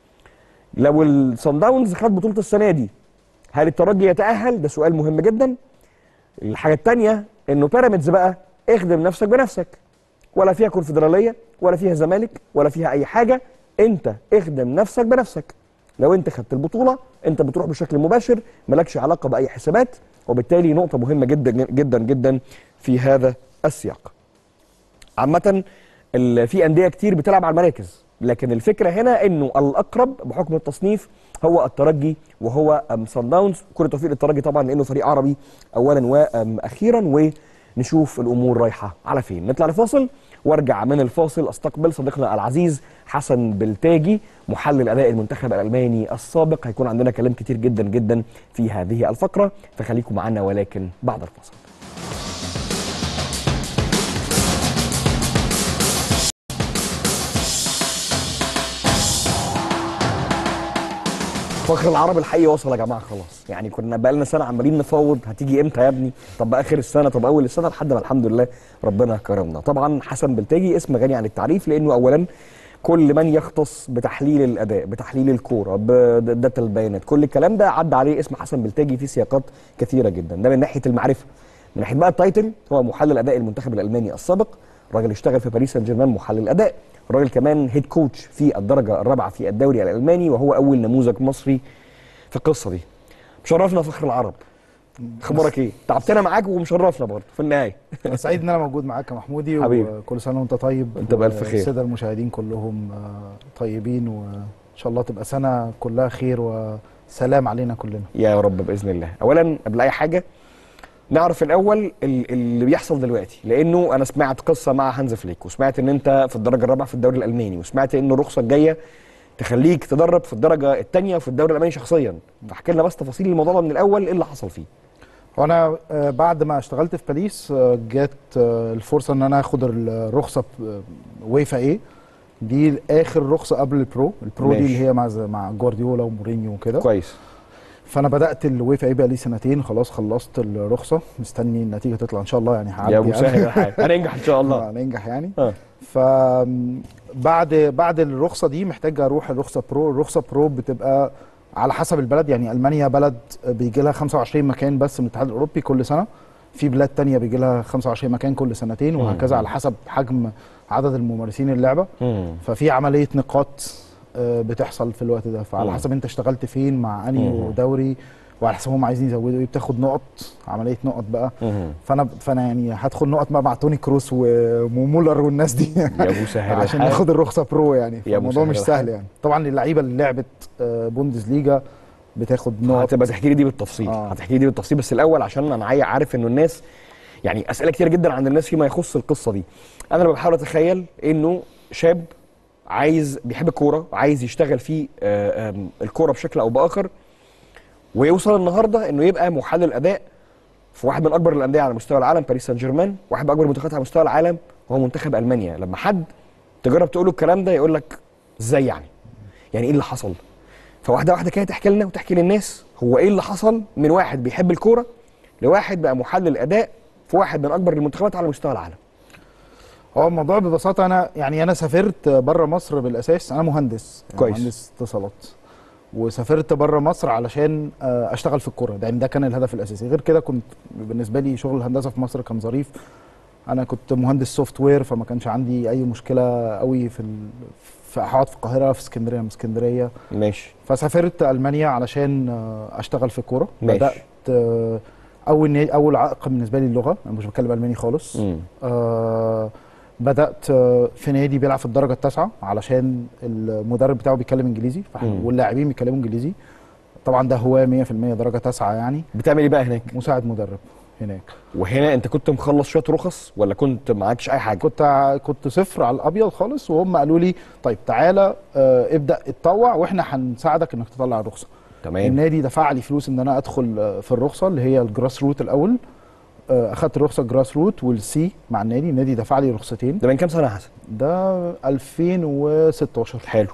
لو الصن داونز خد بطوله السنه دي هل الترجي يتاهل؟ ده سؤال مهم جدا. الحاجه الثانيه انه بيراميدز بقى اخدم نفسك بنفسك، ولا فيها كونفدراليه ولا فيها زمالك ولا فيها اي حاجه، انت اخدم نفسك بنفسك. لو انت خدت البطوله انت بتروح بشكل مباشر، مالكش علاقه باي حسابات، وبالتالي نقطه مهمه جدا جدا جدا في هذا السياق. عامه في انديه كتير بتلعب على المراكز، لكن الفكره هنا انه الاقرب بحكم التصنيف هو الترجي وهو صن داونز. كل التوفيق للترجي طبعا لانه فريق عربي اولا واخيرا، ونشوف الامور رايحه على فين. نطلع لفاصل وارجع من الفاصل استقبل صديقنا العزيز حسن بلتاجي محلل اداء المنتخب الالماني السابق. هيكون عندنا كلام كتير جدا جدا في هذه الفقره، فخليكم معنا ولكن بعد الفاصل. فخر العرب الحقيقي وصل يا جماعه خلاص. يعني كنا بقى لنا سنه عمالين نفاوض هتيجي امتى يا ابني، طب اخر السنه، طب اول السنه، لحد ما الحمد لله ربنا كرمنا. طبعا حسن بلتاجي اسم غني عن التعريف، لانه اولا كل من يختص بتحليل الاداء، بتحليل الكوره، بداتا البيانات، كل الكلام ده عدى عليه اسم حسن بلتاجي في سياقات كثيره جدا. ده من ناحيه المعرفه. من ناحيه بقى التايتل، هو محلل اداء المنتخب الالماني السابق، راجل اشتغل في باريس سان جيرمان محلل اداء، راجل كمان هيد كوتش في الدرجه الرابعه في الدوري الالماني، وهو اول نموذج مصري في القصه دي. مشرفنا فخر العرب. اخبارك ايه؟ تعبتنا معاك ومشرفنا برضه في النهايه. أنا سعيد ان انا موجود معاك يا محمودي، حبيبي. وكل سنه وانت طيب. انت بألف خير. الساده المشاهدين كلهم طيبين، وان شاء الله تبقى سنه كلها خير وسلام علينا كلنا يا رب باذن الله. اولا قبل اي حاجه نعرف الاول اللي بيحصل دلوقتي، لانه انا سمعت قصه مع هانز فليك، وسمعت ان انت في الدرجه الرابعه في الدوري الالماني، وسمعت ان الرخصه الجايه تخليك تدرب في الدرجه الثانيه في الدوري الالماني شخصيا. فاحكي لنا بس تفاصيل الموضوع ده من الاول، ايه اللي حصل فيه؟ وانا بعد ما اشتغلت في باريس جت الفرصه ان انا اخد الرخصه ويفا ايه، دي اخر رخصه قبل البرو ماشي. دي اللي هي مع جوارديولا ومورينيو وكده. كويس. فانا بدات الويفا ايه بقى لي سنتين، خلاص خلصت الرخصه، مستني النتيجه تطلع ان شاء الله، يعني هعدي يا ابو سهل الحال هننجح ان شاء الله. هننجح يعني. بعد الرخصه دي محتاج اروح الرخصه برو. الرخصه برو بتبقى على حسب البلد، يعني المانيا بلد بيجي لها 25 مكان بس من الاتحاد الاوروبي كل سنه، في بلاد تانية بيجي لها 25 مكان كل سنتين، وهكذا على حسب حجم عدد الممارسين اللعبه. ففي عمليه نقاط بتحصل في الوقت ده، فعلى حسب انت اشتغلت فين مع انهي دوري، وعلى حسب هم عايزين يزودوا ايه بتاخد نقط، عمليه نقط بقى. فانا يعني هدخل نقط مع توني كروس ومولر والناس دي يا ابو سهل عشان ناخد الرخصه برو يعني. الموضوع مش سهل يعني. طبعا اللعيبه اللي لعبت بوندسليجا بتاخد نقط. هتبقى تحكي لي دي بالتفصيل. هتحكي لي دي بالتفصيل، بس الاول عشان انا عارف انه الناس يعني اسئله كتير جدا عند الناس فيما يخص القصه دي. انا لما بحاول اتخيل انه شاب بيحب الكوره، عايز يشتغل في الكوره بشكل او باخر، ويوصل النهارده انه يبقى محلل اداء في واحد من اكبر الانديه على مستوى العالم، باريس سان جيرمان، واحد من اكبر المنتخبات على مستوى العالم وهو منتخب المانيا. لما حد تجرب تقول له الكلام ده يقول لك ازاي يعني ايه اللي حصل؟ فواحده واحده كده تحكي لنا وتحكي للناس هو ايه اللي حصل من واحد بيحب الكوره لواحد بقى محلل اداء في واحد من اكبر المنتخبات على مستوى العالم. هو الموضوع ببساطه انا سافرت بره مصر بالاساس، انا مهندس كويس. مهندس اتصالات، وسافرت بره مصر علشان اشتغل في الكوره، ده كان الهدف الاساسي. غير كده كنت بالنسبه لي شغل الهندسه في مصر كان ظريف، انا كنت مهندس سوفت وير، فما كانش عندي اي مشكله قوي في اقعد في القاهره، في اسكندريه، من اسكندريه. ماشي. فسافرت المانيا علشان اشتغل في الكوره. بدات اول عائق بالنسبه لي اللغه، انا مش بتكلم الماني خالص. بدات في نادي بيلعب في الدرجه التاسعه علشان المدرب بتاعه بيتكلم انجليزي واللاعبين بيتكلموا انجليزي. طبعا ده هو 100% درجه تاسعه يعني. بتعمل ايه بقى هناك؟ مساعد مدرب هناك. وهنا انت كنت مخلص شويه رخص ولا كنت معكش اي حاجه؟ كنت صفر على الابيض خالص، وهم قالوا لي طيب تعالى ابدا اتطوع واحنا هنساعدك انك تطلع الرخصه. تمام. النادي دفع لي فلوس ان انا ادخل في الرخصه اللي هي الجراس روت الاول. اخدت الرخصه جراس روت والسي مع النادي دفع لي رخصتين. ده من كام سنه يا حسن؟ ده 2016. حلو.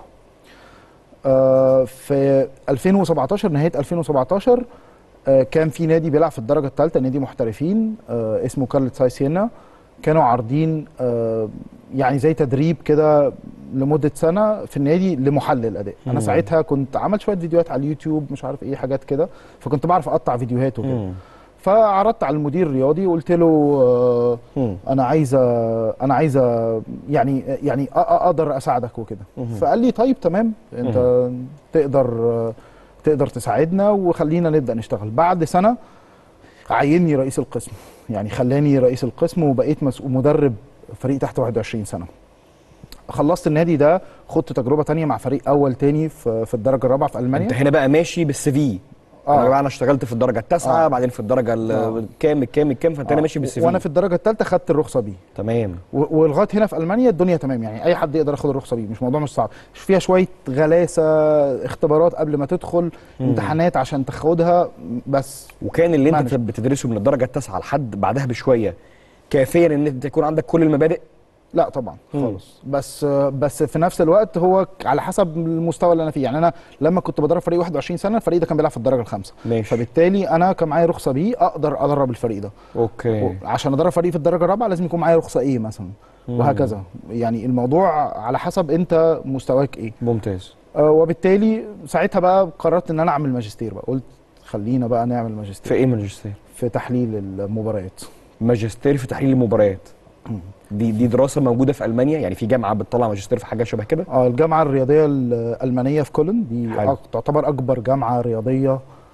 في 2017 نهايه 2017 كان في نادي بيلعب في الدرجه الثالثه، نادي محترفين اسمه كارل تساي سينا، كانوا عارضين يعني زي تدريب كده لمده سنه في النادي لمحلل اداء. انا ساعتها كنت عملت شويه فيديوهات على اليوتيوب مش عارف ايه حاجات كده، فكنت بعرف اقطع فيديوهات وكده. فعرضت على المدير الرياضي وقلت له انا عايزه يعني اقدر اساعدك وكده. فقال لي طيب تمام، انت تقدر تساعدنا وخلينا نبدا نشتغل. بعد سنه عيني رئيس القسم، يعني خلاني رئيس القسم وبقيت مسؤول مدرب فريق تحت 21 سنه. خلصت النادي ده، خدت تجربه تانية مع فريق اول تاني في الدرجه الرابعه في المانيا. انت هنا بقى ماشي بالسي في. انا اشتغلت في الدرجه التاسعه، بعدين في الدرجه الكام فانت انا ماشي بالسي في. وانا في الدرجه الثالثه خدت الرخصه بي. تمام. ولغايه هنا في المانيا الدنيا تمام، يعني اي حد يقدر ياخد الرخصه بي، مش موضوع مش صعب، مش فيها شويه غلاسه، اختبارات قبل ما تدخل، امتحانات عشان تاخدها بس. وكان اللي انت بتدرسه من الدرجه التاسعه لحد بعدها بشويه كافيا ان انت يكون عندك كل المبادئ؟ لا طبعا خالص. بس في نفس الوقت هو على حسب المستوى اللي انا فيه. يعني انا لما كنت بدرب فريق 21 سنه، الفريق ده كان بيلعب في الدرجه الخامسه، فبالتالي انا كان معايا رخصه بي اقدر ادرب الفريق ده. اوكي. عشان ادرب فريق في الدرجه الرابعه لازم يكون معايا رخصه ايه مثلا، وهكذا. يعني الموضوع على حسب انت مستواك ايه. ممتاز. وبالتالي ساعتها بقى قررت ان انا اعمل ماجستير بقى. قلت خلينا بقى نعمل ماجستير. في ايه ماجستير؟ في تحليل المباريات. ماجستير في تحليل المباريات. دي دراسه موجوده في المانيا، يعني في جامعه بتطلع ماجستير في حاجه شبه كده؟ الجامعه الرياضيه الالمانيه في كولن دي تعتبر اكبر جامعه رياضيه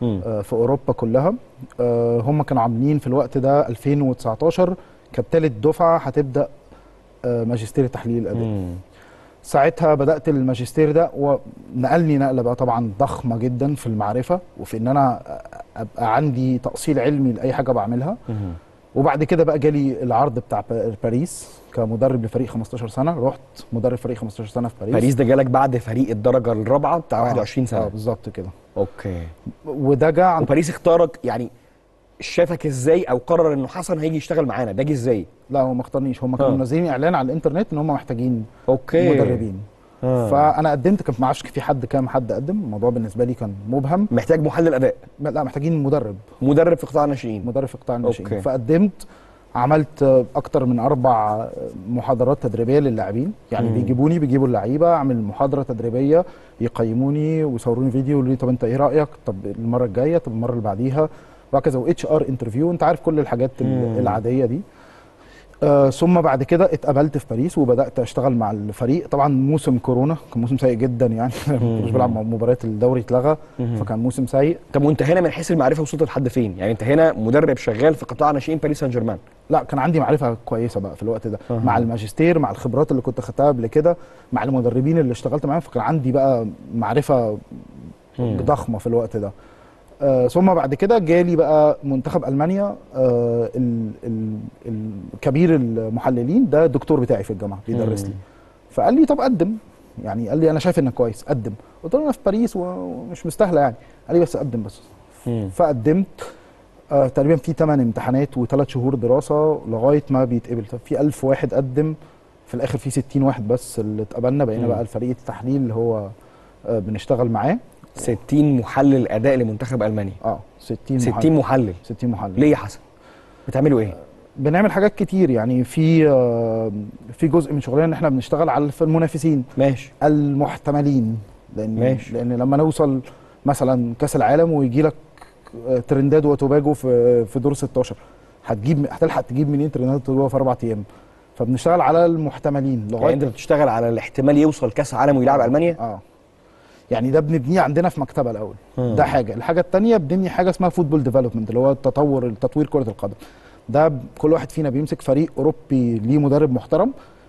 في اوروبا كلها. هم كانوا عاملين في الوقت ده 2019 كانت ثالث دفعه هتبدا ماجستير تحليل الاداء. ساعتها بدات الماجستير ده ونقلني نقله بقى طبعا ضخمه جدا في المعرفه وفي ان انا ابقى عندي تاصيل علمي لاي حاجه بعملها. وبعد كده بقى جالي العرض بتاع باريس كمدرب لفريق 15 سنه. رحت مدرب فريق 15 سنه في باريس. باريس ده جالك بعد فريق الدرجه الرابعه بتاع 21 سنه. بالظبط كده. اوكي. وده جه عن وباريس اختارك يعني شافك ازاي او قرر انه حسن هيجي يشتغل معانا؟ ده جه ازاي؟ لا هو ما اختارنيش، هم كانوا منزلين اعلان على الانترنت ان هم محتاجين مدربين. فانا قدمت، كان ما اعرفش في حد كام حد قدم. الموضوع بالنسبه لي كان مبهم. محتاج محلل اداء؟ لا محتاجين مدرب في قطاع الناشئين. مدرب في قطاع الناشئين. فقدمت، عملت اكتر من 4 محاضرات تدريبيه للاعبين. يعني بيجيبوا اللعيبه، اعمل محاضره تدريبيه، يقيموني ويصوروني فيديو يقولوا لي طب انت ايه رايك، طب المره الجايه، طب المره اللي بعديها، وهكذا. واتش ار انترفيو، انت عارف كل الحاجات العاديه دي. ثم بعد كده اتقبلت في باريس وبدات اشتغل مع الفريق. طبعا موسم كورونا كان موسم سيء جدا يعني مش بلعب مباريات، الدوري اتلغى، فكان موسم سيء. طب وانت هنا من حيث المعرفه وصلت لحد فين؟ يعني انت هنا مدرب شغال في قطاع ناشئين باريس سان جيرمان. لا كان عندي معرفه كويسه بقى في الوقت ده مع الماجستير، مع الخبرات اللي كنت خدتها قبل كده، مع المدربين اللي اشتغلت معاهم، فكان عندي بقى معرفه ضخمه في الوقت ده. ثم بعد كده جالي بقى منتخب المانيا. الكبير المحللين ده الدكتور بتاعي في الجامعه بيدرس لي، فقال لي طب قدم. يعني قال لي انا شايف انك كويس، قدم. قلت له انا في باريس ومش مستاهله يعني. قال لي بس قدم بس. فقدمت. تقريبا في 8 امتحانات و3 شهور دراسه لغايه ما بيتقبل. في 1000 واحد قدم، في الاخر في 60 واحد بس اللي اتقبلنا. بقينا بقى الفريق التحليل اللي هو بنشتغل معاه. 60 محلل اداء لمنتخب المانيا. 60 محلل. 60 محلل. ليه يا حسن؟ بتعملوا ايه؟ بنعمل حاجات كتير يعني. في جزء من شغلنا ان احنا بنشتغل على المنافسين. ماشي. المحتملين. لان لما نوصل مثلا كاس العالم ويجي لك ترنداد وتوباجو في دور 16، هتلحق تجيب منين ترنداد وتوباجو في 4 ايام؟ فبنشتغل على المحتملين لغايه. يعني انت بتشتغل على الاحتمال يوصل كاس عالم ويلعب المانيا؟ يعني ده بنبنيه عندنا في مكتبه الاول. ده حاجه. الحاجه الثانيه بنبني حاجه اسمها فوتبول ديفلوبمنت، اللي هو تطوير كره القدم. ده كل واحد فينا بيمسك فريق اوروبي ليه مدرب محترم،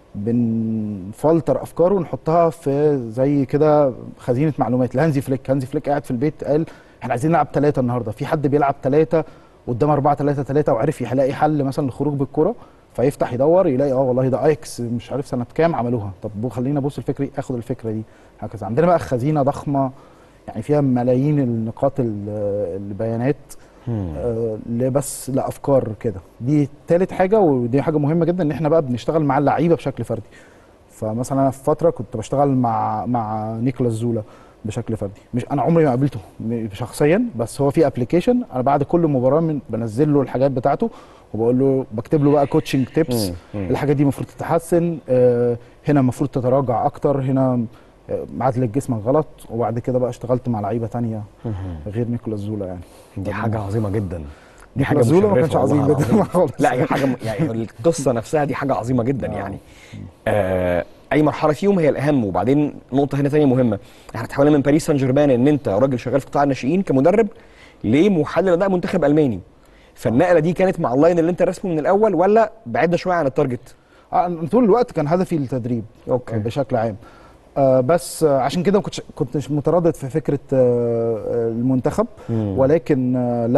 بنفلتر افكاره ونحطها في زي كده خزينه معلومات لهانزي فليك. هانزي فليك قاعد في البيت قال احنا عايزين نلعب 3 النهارده، في حد بيلعب 3 قدام 4-3-3 وعرف يلاقي حل مثلا للخروج بالكره، فيفتح يدور يلاقي والله ده ايكس مش عارف سنه كام عملوها، طب خلينا ابص الفكره اخد الفكره دي، هكذا. عندنا بقى خزينه ضخمه يعني فيها ملايين النقاط البيانات بس لافكار كده. دي ثالث حاجه، ودي حاجه مهمه جدا، ان احنا بقى بنشتغل مع اللعيبه بشكل فردي. فمثلا انا في فتره كنت بشتغل مع نيكولاس زولا بشكل فردي. مش انا عمري ما قابلته شخصيا، بس هو في ابلكيشن انا بعد كل مباراه بنزل له الحاجات بتاعته وبقول له، بكتب له بقى كوتشنج تيبس، الحاجات دي المفروض تتحسن، هنا المفروض تتراجع اكتر، هنا معادله جسمك غلط. وبعد كده بقى اشتغلت مع لعيبه ثانيه غير نيكولاس زولا. يعني دي حاجه عظيمه جدا. دي حاجه زولا ما كانش عظيم جدا خالص. لا هي حاجه يعني القصه نفسها دي حاجه عظيمه جدا يعني. اي مرحله فيهم هي الاهم. وبعدين نقطه هنا ثانيه مهمه، احنا اتحولنا من باريس سان جيرمان ان انت راجل شغال في قطاع الناشئين كمدرب لمحلل اداء منتخب الماني. فالنقله دي كانت مع اللاين اللي انت راسمه من الاول ولا بعدنا شويه عن التارجت؟ طول الوقت كان هدفي التدريب. أوكي. بشكل عام. بس عشان كده كنت متردد في فكره المنتخب. ولكن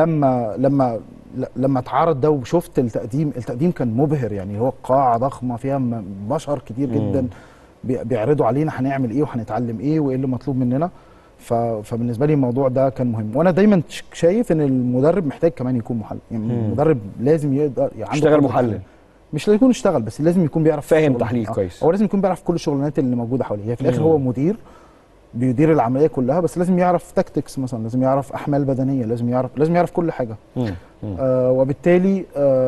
لما اتعرض ده وشفت التقديم كان مبهر. يعني هو قاعه ضخمه فيها بشر كتير جدا بيعرضوا علينا هنعمل ايه وهنتعلم ايه وايه اللي مطلوب مننا. فبالنسبه لي الموضوع ده كان مهم. وانا دايما شايف ان المدرب محتاج كمان يكون محلل. يعني المدرب لازم يقدر يشتغل محلل، مش لازم يكون يشتغل بس لازم يكون بيعرف فاهم تحليل كويس، او لازم يكون بيعرف كل الشغلانات اللي موجوده حواليه. في الاخر هو مدير بيدير العمليه كلها، بس لازم يعرف تاكتكس مثلا، لازم يعرف احمال بدنيه، لازم يعرف كل حاجه. وبالتالي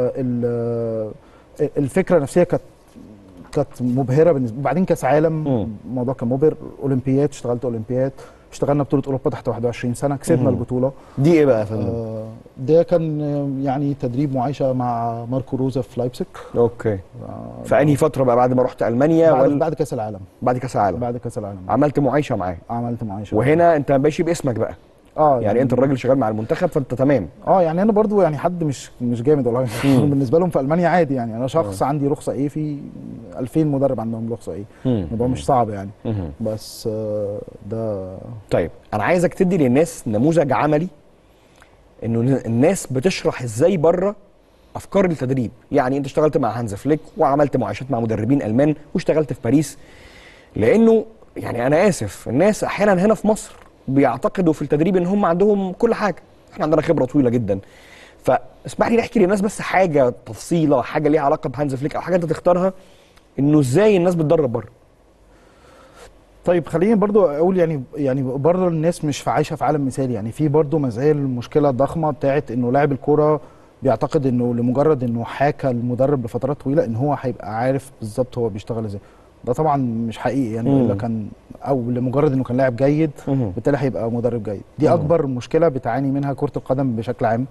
الفكره نفسها كانت مبهره بالنسبه. وبعدين كاس عالم الموضوع كان مبهر. اولمبياد، اشتغلت اولمبياد، اشتغلنا بطوله اوروبا تحت 21 سنه، كسبنا البطوله. دي ايه بقى يا فندم؟ ده كان يعني تدريب معايشه مع ماركو روزا في لايبسك. اوكي. فانهي فتره بقى بعد ما رحت المانيا بعد كاس العالم. بعد كاس العالم. بعد كاس العالم عملت معايشه معاه. عملت معايشه. وهنا انت ماشي باسمك بقى. يعني انت الراجل شغال مع المنتخب فانت تمام. يعني انا برضو يعني حد مش جامد والله. بالنسبه لهم في المانيا عادي يعني. انا شخص عندي رخصه ايه، في 2000 مدرب عندهم رخصه ايه. الموضوع مش صعب يعني. بس ده. طيب انا عايزك تدي للناس نموذج عملي انه الناس بتشرح ازاي بره افكار التدريب. يعني انت اشتغلت مع هانز فليك وعملت معايشات مع مدربين المان واشتغلت في باريس، لانه يعني انا اسف الناس احيانا هنا في مصر بيعتقدوا في التدريب ان هم عندهم كل حاجه. احنا عندنا خبره طويله جدا. فاسمح لي نحكي للناس بس حاجه تفصيله، حاجه ليها علاقه بهانز فليك او حاجه انت تختارها، انه ازاي الناس بتدرب بره. طيب خليني برضو اقول يعني برضو الناس مش عايشه في عالم مثالي. يعني في برضو ما زال المشكله الضخمه بتاعت انه لاعب الكوره بيعتقد انه لمجرد انه حاكى المدرب لفترات طويله ان هو هيبقى عارف بالظبط هو بيشتغل ازاي. ده طبعا مش حقيقي يعني. الا كان او لمجرد انه كان لاعب جيد بالتالي هيبقى مدرب جيد. دي اكبر مشكله بتعاني منها كره القدم بشكل عام.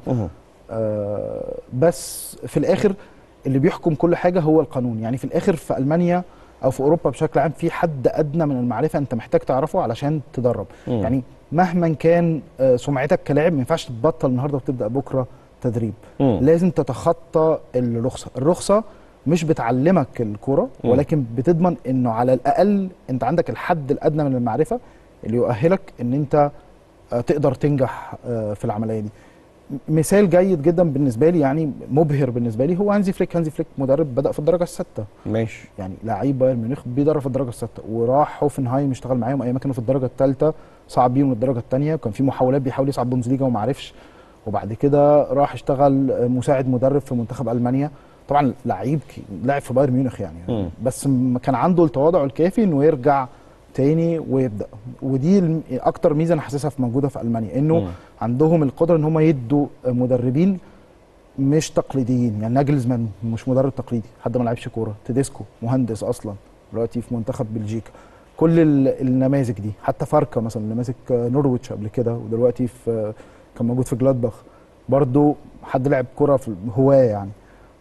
بس في الاخر اللي بيحكم كل حاجه هو القانون. يعني في الاخر في المانيا او في اوروبا بشكل عام في حد ادنى من المعرفه انت محتاج تعرفه علشان تدرب. يعني مهما كان سمعتك كلاعب ما ينفعش تبطل النهارده وتبدا بكره تدريب. لازم تتخطى الرخصه مش بتعلمك الكوره ولكن بتضمن انه على الاقل انت عندك الحد الادنى من المعرفه اللي يؤهلك ان انت تقدر تنجح في العمليه دي. مثال جيد جدا بالنسبه لي يعني مبهر بالنسبه لي هو هانزي فليك. هانزي فليك مدرب بدا في الدرجه السادسه. ماشي. يعني لعيب بايرن ميونخ بيدرب في الدرجه السادسه وراح هوفنهايم اشتغل معاهم ايام ما كانوا في الدرجه الثالثه، صعد بيهم للدرجه الثانيه، وكان في محاولات بيحاول يصعد بوندسليجا وما عرفش، وبعد كده راح اشتغل مساعد مدرب في منتخب المانيا. طبعا لعيب لاعب في بايرن ميونخ يعني. بس ما كان عنده التواضع الكافي انه يرجع تاني ويبدا. ودي اكتر ميزه انا حاسسها موجوده في المانيا، انه عندهم القدره ان هم يدوا مدربين مش تقليديين. يعني ناجلزمان مش مدرب تقليدي، حد ما لعبش كوره. تيديسكو مهندس اصلا دلوقتي في منتخب بلجيكا. كل النماذج دي، حتى فاركا مثلا اللي ماسك نورويتش قبل كده ودلوقتي في كان موجود في جلادباخ برضو حد لعب كوره في هواه يعني.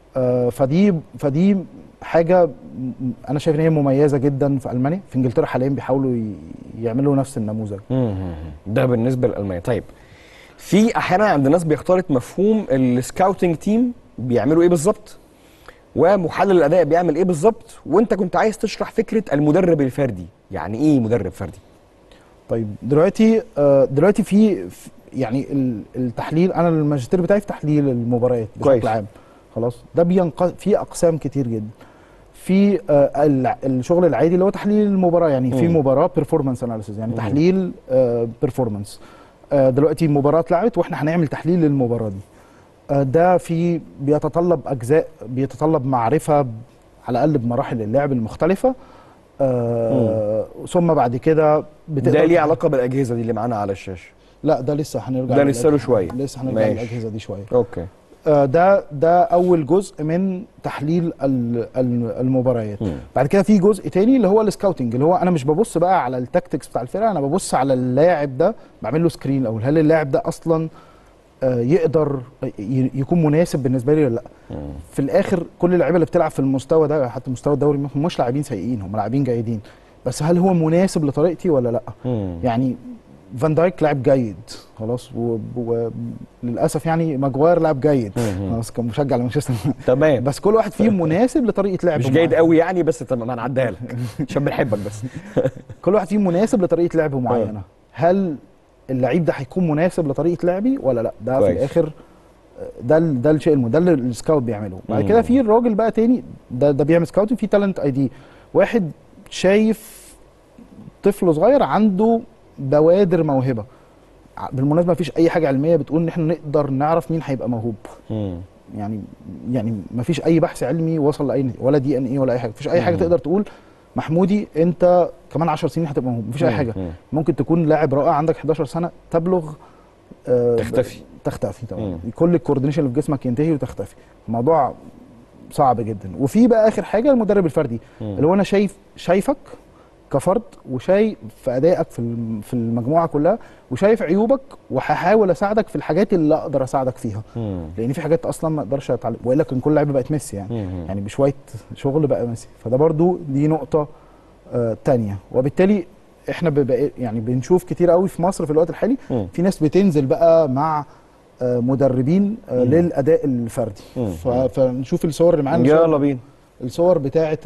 فدي حاجه انا شايف ان هي مميزه جدا في المانيا. في انجلترا حاليا بيحاولوا يعملوا نفس النموذج. ده بالنسبه لالمانيا. طيب في احيانا عند ناس بيختلط مفهوم السكاوتنج تيم بيعملوا ايه بالظبط ومحلل الاداء بيعمل ايه بالظبط، وانت كنت عايز تشرح فكره المدرب الفردي. يعني ايه مدرب فردي؟ طيب دلوقتي في يعني التحليل، انا الماجستير بتاعي في تحليل المباريات بشكل عام. خلاص ده في اقسام كتير جدا. في الشغل العادي اللي هو تحليل المباراه. يعني في مباراه بيرفورمانس اناليسيس، يعني تحليل بيرفورمانس. دلوقتي مباراه اتلعبت واحنا هنعمل تحليل للمباراه دي. ده بيتطلب اجزاء، بيتطلب معرفه على الاقل بمراحل اللعب المختلفه. ثم بعد كده ده ليه علاقه بالاجهزه دي اللي معانا على الشاشه؟ لا ده لسه هنرجع ده لسه له شويه. لسه هنرجع للاجهزه دي شويه. اوكي. ده اول جزء من تحليل المباريات. بعد كده في جزء تاني اللي هو السكاوتنج، اللي هو انا مش ببص بقى على التكتكس بتاع الفرقه، انا ببص على اللاعب ده، بعمل له سكرين الاول. هل اللاعب ده اصلا يقدر يكون مناسب بالنسبه لي ولا لا؟ في الاخر كل اللعيبه اللي بتلعب في المستوى ده حتى مستوى الدوري هم مش لاعبين سيئين، هم لاعبين جيدين، بس هل هو مناسب لطريقتي ولا لا؟ يعني فان دايك لاعب جيد خلاص، وللاسف يعني ماجواير لاعب جيد خلاص كمشجع لمانشستر تمام، بس كل واحد فيهم مناسب لطريقه لعب. مش جيد قوي يعني، بس تمام هنعديها لك عشان بنحبك بس. كل واحد فيهم مناسب لطريقه لعب معينه. هل اللعيب ده هيكون مناسب لطريقه لعبي ولا لا؟ ده في الاخر ده الشيء ده اللي السكاوت بيعمله. بعد كده في الراجل بقى تاني ده بيعمل سكاوتنج في تالنت اي دي. واحد شايف طفل صغير عنده بوادر موهبه. بالمناسبه مفيش اي حاجه علميه بتقول ان احنا نقدر نعرف مين هيبقى موهوب. يعني مفيش اي بحث علمي وصل لاي ولا دي ان اي ولا اي حاجه. مفيش اي حاجه تقدر تقول محمودي انت كمان 10 سنين هتبقى موهوب. مفيش اي حاجه. ممكن تكون لاعب رائع عندك 11 سنه تبلغ تختفي طبعا. كل الكوردينيشن اللي في جسمك ينتهي وتختفي. الموضوع صعب جدا. وفي بقى اخر حاجه المدرب الفردي اللي هو انا شايفك كفرد، وشايف في ادائك في المجموعه كلها، وشايف عيوبك، وهحاول اساعدك في الحاجات اللي اقدر اساعدك فيها. لان في حاجات اصلا ما اقدرش اتعلم، والا كان كل لعيبه بقت ميسي يعني بشويه شغل بقى ميسي. فده برضو دي نقطه تانية. وبالتالي احنا يعني بنشوف كتير قوي في مصر في الوقت الحالي في ناس بتنزل بقى مع مدربين للاداء الفردي. فنشوف الصور اللي معانا. يلا بينا. الصور بتاعه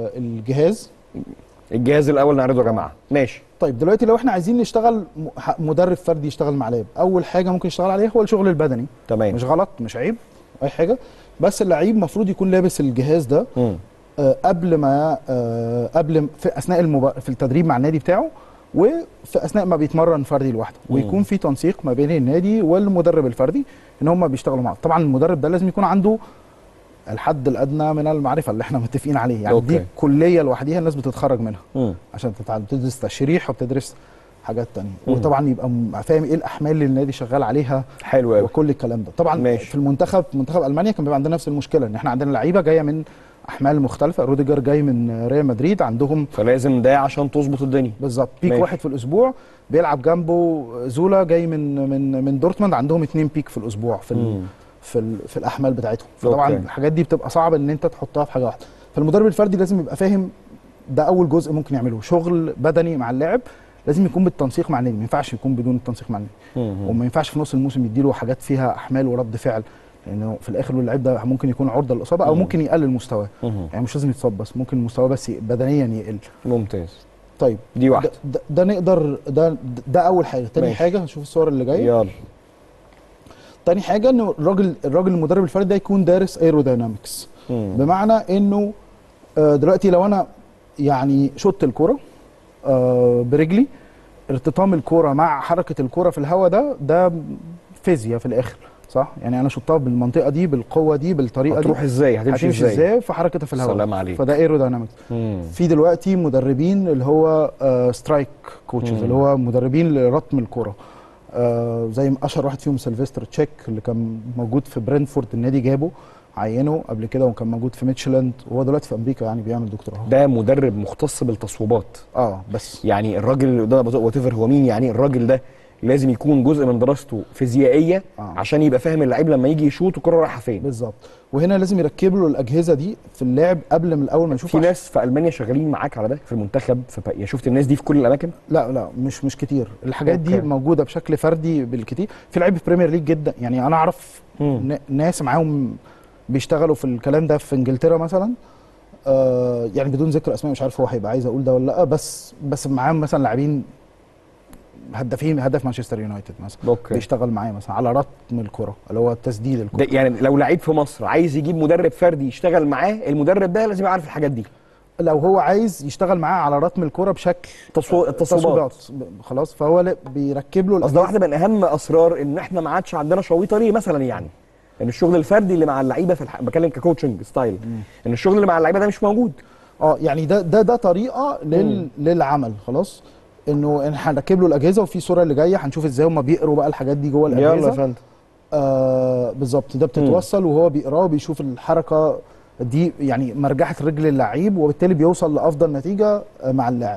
الجهاز الاول نعرضه يا جماعه. ماشي. طيب دلوقتي لو احنا عايزين نشتغل مدرب فردي يشتغل مع لاعب، اول حاجه ممكن يشتغل عليها هو الشغل البدني. تمام. مش غلط، مش عيب اي حاجه، بس اللعيب المفروض يكون لابس الجهاز ده قبل ما في اثناء في التدريب مع النادي بتاعه، وفي اثناء ما بيتمرن فردي لوحده، ويكون في تنسيق ما بين النادي والمدرب الفردي ان هم بيشتغلوا مع بعض. طبعا المدرب ده لازم يكون عنده الحد الادنى من المعرفه اللي احنا متفقين عليه، يعني دي كليه لوحديها الناس بتتخرج منها عشان تتعلم، تدرس تشريح وبتدرس حاجات تانية، وطبعا يبقى فاهم ايه الاحمال اللي النادي شغال عليها. حلو قوي. وكل الكلام ده طبعا ماشي. في منتخب المانيا كان بيبقى عندنا نفس المشكله، ان احنا عندنا لعيبه جايه من احمال مختلفه. روديجر جاي من ريال مدريد، عندهم فلازم ده عشان تظبط الدنيا بالظبط بيك واحد في الاسبوع، بيلعب جنبه زولا جاي من دورتموند، عندهم 2 بيك في الاسبوع في الاحمال بتاعتهم. فطبعا الحاجات دي بتبقى صعبه ان انت تحطها في حاجه واحده. فالمدرب الفردي لازم يبقى فاهم، ده اول جزء ممكن يعمله، شغل بدني مع اللاعب لازم يكون بالتنسيق مع النادي، ما ينفعش يكون بدون التنسيق مع النادي. وما ينفعش في نص الموسم يديله حاجات فيها احمال ورد فعل، لانه في الاخر اللاعب ده ممكن يكون عرضه للاصابه او ممكن يقلل مستواه. يعني مش لازم يتصاب، بس ممكن مستواه بس بدنيا يقل. ممتاز. طيب دي واحده. ده نقدر ده اول حاجه. تاني حاجه هنشوف الصور اللي جايه. يلا. تاني حاجه انه الراجل المدرب الفردي ده يكون دارس ايروداينامكس، بمعنى انه دلوقتي لو انا يعني شوت الكره برجلي، ارتطام الكره مع حركه الكره في الهواء ده فيزياء في الاخر، صح؟ يعني انا شطها بالمنطقه دي بالقوه دي بالطريقه هتروح دي، ازاي؟ هتمشي ازاي في حركتها في الهواء. سلام عليك. فده ايروداينامكس. في دلوقتي مدربين اللي هو سترايك كوتشز، اللي هو مدربين لرتم الكره، زي اشهر واحد فيهم سيلفستر تشيك اللي كان موجود في برينفورد، النادي جابه عينه قبل كده، وكان موجود في ميتشلاند، وهو دلوقتي في امريكا يعني بيعمل دكتوراه. ده مدرب مختص بالتصويبات. بس يعني الراجل ده وات ايفر هو مين، يعني الراجل ده لازم يكون جزء من دراسته فيزيائيه عشان يبقى فاهم اللعيب لما يجي يشوط الكره رايحه فين بالظبط. وهنا لازم يركب له الاجهزه دي في اللعب قبل من الاول ما نشوف. في ناس في المانيا شغالين معاك على ده في المنتخب، يعني شفت الناس دي في كل الاماكن؟ لا مش كتير. الحاجات دي موجوده بشكل فردي بالكتير في لعيبه بريمير ليج جدا. يعني انا اعرف ناس معاهم بيشتغلوا في الكلام ده في انجلترا مثلا، يعني بدون ذكر اسماء، مش عارف هو هيبقى عايز اقول ده ولا لا، بس معاهم مثلا لاعبين هدف مانشستر يونايتد مثلا، بيشتغل معايا مثلا على رتم الكره اللي هو تسديد الكره. يعني لو لعيب في مصر عايز يجيب مدرب فردي يشتغل معاه، المدرب ده لازم يعرف الحاجات دي. لو هو عايز يشتغل معاه على رتم الكره بشكل التصويبات خلاص، فهو بيركب له. اصل ده واحده من اهم اسرار ان احنا ما عادش عندنا شويطه ليه مثلا، يعني ان الشغل الفردي اللي مع اللعيبه بتكلم ككوتشنج ستايل، ان الشغل اللي مع اللعيبه ده مش موجود. يعني ده طريقه للعمل خلاص، انه هنركب له الاجهزه، وفي صوره اللي جايه هنشوف ازاي هم بيقروا بقى الحاجات دي جوه الاجهزه. يلا يا فندم. بالظبط، ده بتتوصل وهو بيقراه وبيشوف الحركه دي، يعني مرجحه رجل اللعيب، وبالتالي بيوصل لافضل نتيجه مع اللاعب.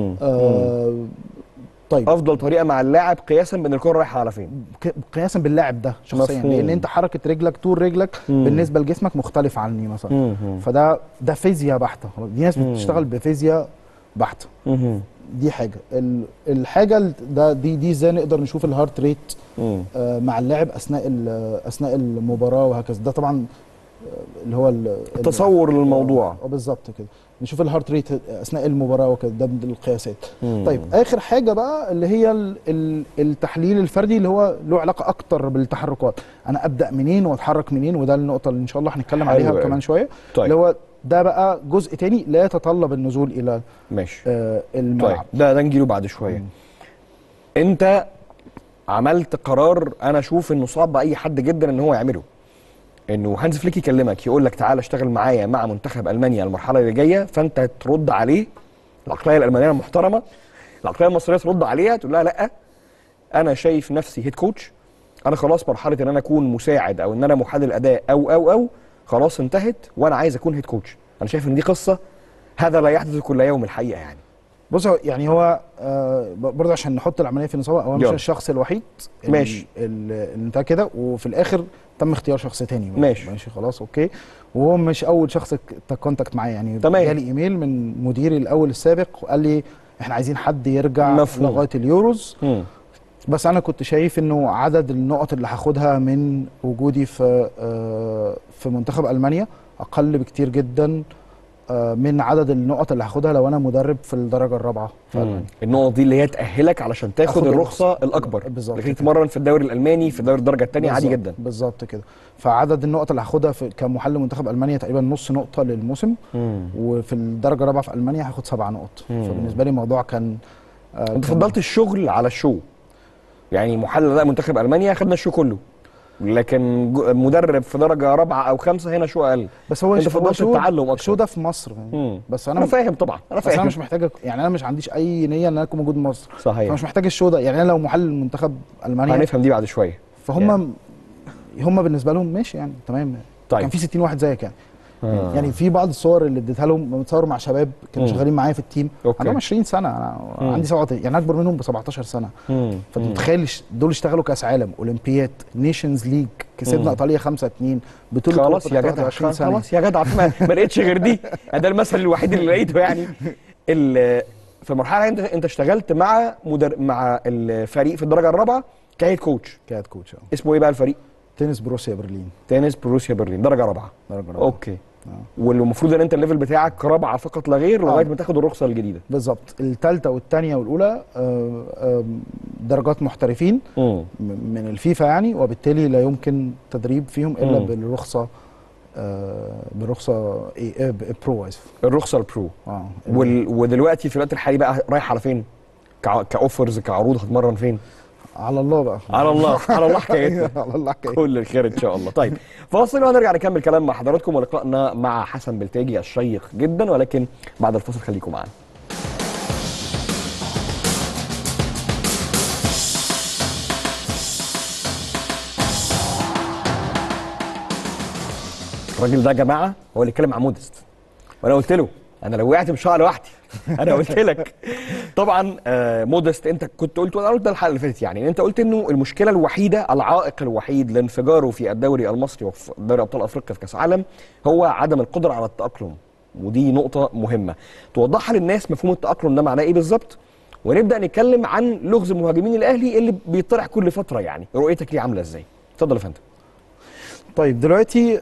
طيب افضل طريقه مع اللاعب قياسا بين الكره رايحه على فين؟ قياسا باللاعب ده شخصيا، لان انت حركه رجلك طول رجلك بالنسبه لجسمك مختلف عني مثلا. فده فيزياء بحته. دي ناس بتشتغل بفيزياء بحته. دي حاجه. الحاجه دي ازاي نقدر نشوف الهارت ريت مع اللاعب اثناء المباراه وهكذا. ده طبعا اللي هو التصور للموضوع. بالظبط كده، نشوف الهارت ريت اثناء المباراه وكده، ده من القياسات. طيب اخر حاجه بقى اللي هي التحليل الفردي، اللي هو له علاقه اكتر بالتحركات، انا ابدا منين واتحرك منين، وده النقطه اللي ان شاء الله هنتكلم عليها كمان شويه. طيب. اللي هو ده بقى جزء تاني لا يتطلب النزول الى ماشي الملعب. طيب ده نجيله بعد شويه. انت عملت قرار انا اشوف انه صعب باي حد جدا ان هو يعمله، انه هانز فليك يكلمك يقول لك تعالى اشتغل معايا مع منتخب المانيا المرحله اللي جايه، فانت ترد عليه العقليه الالمانيه المحترمه، العقليه المصريه ترد عليها تقول لها لا انا شايف نفسي هيد كوتش، انا خلاص مرحله ان انا اكون مساعد او ان انا محلل اداء او خلاص انتهت، وانا عايز اكون هيد كوتش. انا شايف ان دي قصه هذا لا يحدث كل يوم الحقيقه. يعني بص، يعني هو برضه عشان نحط العمليه في نصابها، هو مش الشخص الوحيد ماشي اللي انت كده، وفي الاخر تم اختيار شخص تاني. ماشي خلاص اوكي. وهو مش اول شخص كونتاكت معايا، يعني جالي ايميل من مديري الاول السابق وقال لي احنا عايزين حد يرجع مفهوم. لغايه اليوروز. بس انا كنت شايف انه عدد النقط اللي هاخدها من وجودي في منتخب المانيا اقل بكتير جدا من عدد النقط اللي هاخدها لو انا مدرب في الدرجه الرابعه في المانيا. النقط دي اللي هي تاهلك علشان تاخد آخد الرخصه الرخصة. الاكبر، بالظبط لكن كده. تتمرن في الدوري الالماني في الدوري الدرجه الثانيه عادي جدا. بالظبط كده. فعدد النقط اللي هاخدها كمحلل منتخب المانيا تقريبا نص نقطه للموسم، وفي الدرجه الرابعه في المانيا هاخد 7 نقط. فبالنسبه لي الموضوع كان انت فضلت الشغل على الشو، يعني محلل اداء منتخب المانيا خدنا الشو كله، لكن مدرب في درجه رابعه او خمسه هنا شو اقل. بس هو انت فضلت التعلم اكتر. الشو ده في مصر. بس انا فاهم طبعا، انا بس انا فاهم. مش محتاج، يعني انا مش عنديش اي نيه ان انا اكون موجود في مصر. صحيح. فمش محتاج الشو ده. يعني انا لو محلل منتخب المانيا هنفهم دي بعد شويه. فهم هم بالنسبه لهم ماشي يعني تمام. طيب. كان في 60 واحد زيك يعني. يعني في بعض الصور اللي اديتها لهم متصور مع شباب كانوا شغالين معايا في التيم عندهم 20 سنه، انا عندي 37 يعني اكبر منهم ب 17 سنه. فانت متخيل دول اشتغلوا كاس عالم، اولمبياد، نيشنز ليج، كسبنا ايطاليا 5-2 بطوله. خلاص يا جدع، خلاص يا جدع، ما لقيتش غير دي. ده المثل الوحيد اللي لقيته يعني. في المرحله انت اشتغلت مع مع الفريق في الدرجه الرابعه كهيد كوتش. كهيد كوتش. اسمه ايه بقى الفريق؟ تنس بروسيا برلين. تنس بروسيا برلين درجه رابعه. درجه رابعه. اوكي. والمفروض ان انت الليفل بتاعك رابعه فقط لا غير لغايه ما تاخد الرخصه الجديده. بالظبط. الثالثه والثانيه والاولى درجات محترفين من الفيفا يعني، وبالتالي لا يمكن تدريب فيهم الا بالرخصه برو. الرخصه البرو. ودلوقتي في الوقت الحالي بقى رايح على فين؟ كاوفرز، كعروض هتمرن فين؟ على الله بقى. على الله، على الله حكايتنا. على الله حكايتنا. كل الخير ان شاء الله. طيب فاصل وهنرجع نكمل كلام مع حضراتكم ولقائنا مع حسن بلتاجي الشيق جدا، ولكن بعد الفاصل خليكم معانا. الراجل ده يا جماعه هو اللي اتكلم مع مودست، وانا قلت له انا لو وقعت مش هقع لوحدي. انا قلت لك طبعا مودست، انت كنت قلت وانا قلت الحلقه اللي فاتت يعني انت قلت انه المشكله الوحيده، العائق الوحيد لانفجاره في الدوري المصري وفي دوري ابطال افريقيا في كاس العالم هو عدم القدره على التاقلم، ودي نقطه مهمه توضحها للناس. مفهوم التاقلم ده معناه ايه بالظبط؟ ونبدا نتكلم عن لغز مهاجمين الاهلي اللي بيطرح كل فتره، يعني رؤيتك ليه عامله ازاي؟ اتفضل يا فندم. طيب دلوقتي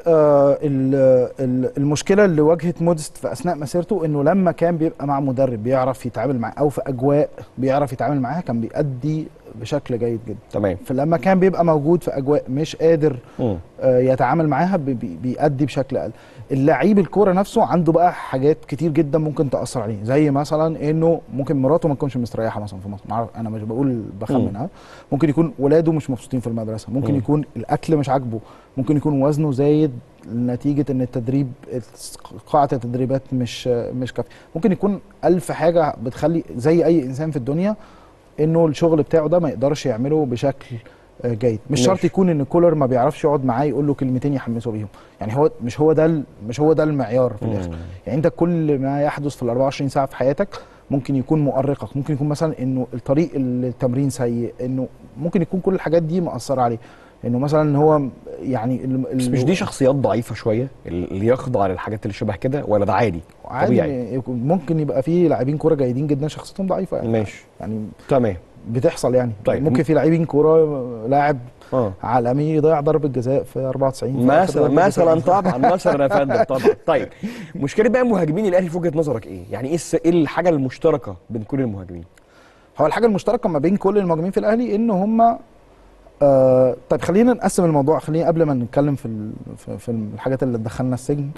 المشكله اللي واجهت مودست في اثناء مسيرته انه لما كان بيبقى مع مدرب بيعرف يتعامل معاه او في اجواء بيعرف يتعامل معاها كان بيأدي بشكل جيد جدا. تمام. فلما كان بيبقى موجود في اجواء مش قادر يتعامل معاها بيأدي بشكل اقل. اللعيب الكوره نفسه عنده بقى حاجات كتير جدا ممكن تاثر عليه، زي مثلا انه ممكن مراته ما تكونش مستريحه مثلا في مصر، انا مش بقول بخمنها، ممكن يكون ولاده مش مبسوطين في المدرسه، ممكن يكون الاكل مش عاجبه، ممكن يكون وزنه زايد نتيجه ان التدريب قاعه التدريبات مش كافيه، ممكن يكون ألف حاجه بتخلي زي اي انسان في الدنيا انه الشغل بتاعه ده ما يقدرش يعمله بشكل جيد. مش شرط يكون ان كولر ما بيعرفش يقعد معاه يقول له كلمتين يحمسه بيهم، يعني هو مش هو ده المعيار في الاخر. يعني انت كل ما يحدث في ال 24 ساعه في حياتك ممكن يكون مؤرقك، ممكن يكون مثلا انه الطريق التمرين سيء، انه ممكن يكون كل الحاجات دي مأثره عليه، انه مثلا هو يعني بس مش دي شخصيات ضعيفه شويه اللي يخضع للحاجات اللي شبه كده، ولا ده عادي؟ طبيعي. ممكن يبقى في لاعبين كوره جيدين جدا شخصيتهم ضعيفه يعني. ماشي. يعني تمام. بتحصل يعني. طيب. ممكن في لاعبين كوره لاعب عالمي يضيع ضربه جزاء في 94 مثلا طبعا مثلا يا فندم طبعا. طيب مشكله بقى مهاجمين الاهلي في وجهه نظرك ايه؟ يعني ايه الحاجه المشتركه بين كل المهاجمين؟ هو الحاجه المشتركه ما بين كل المهاجمين في الاهلي ان هم طيب خلينا نقسم الموضوع، خلينا قبل ما نتكلم في الحاجات اللي تدخلنا السجن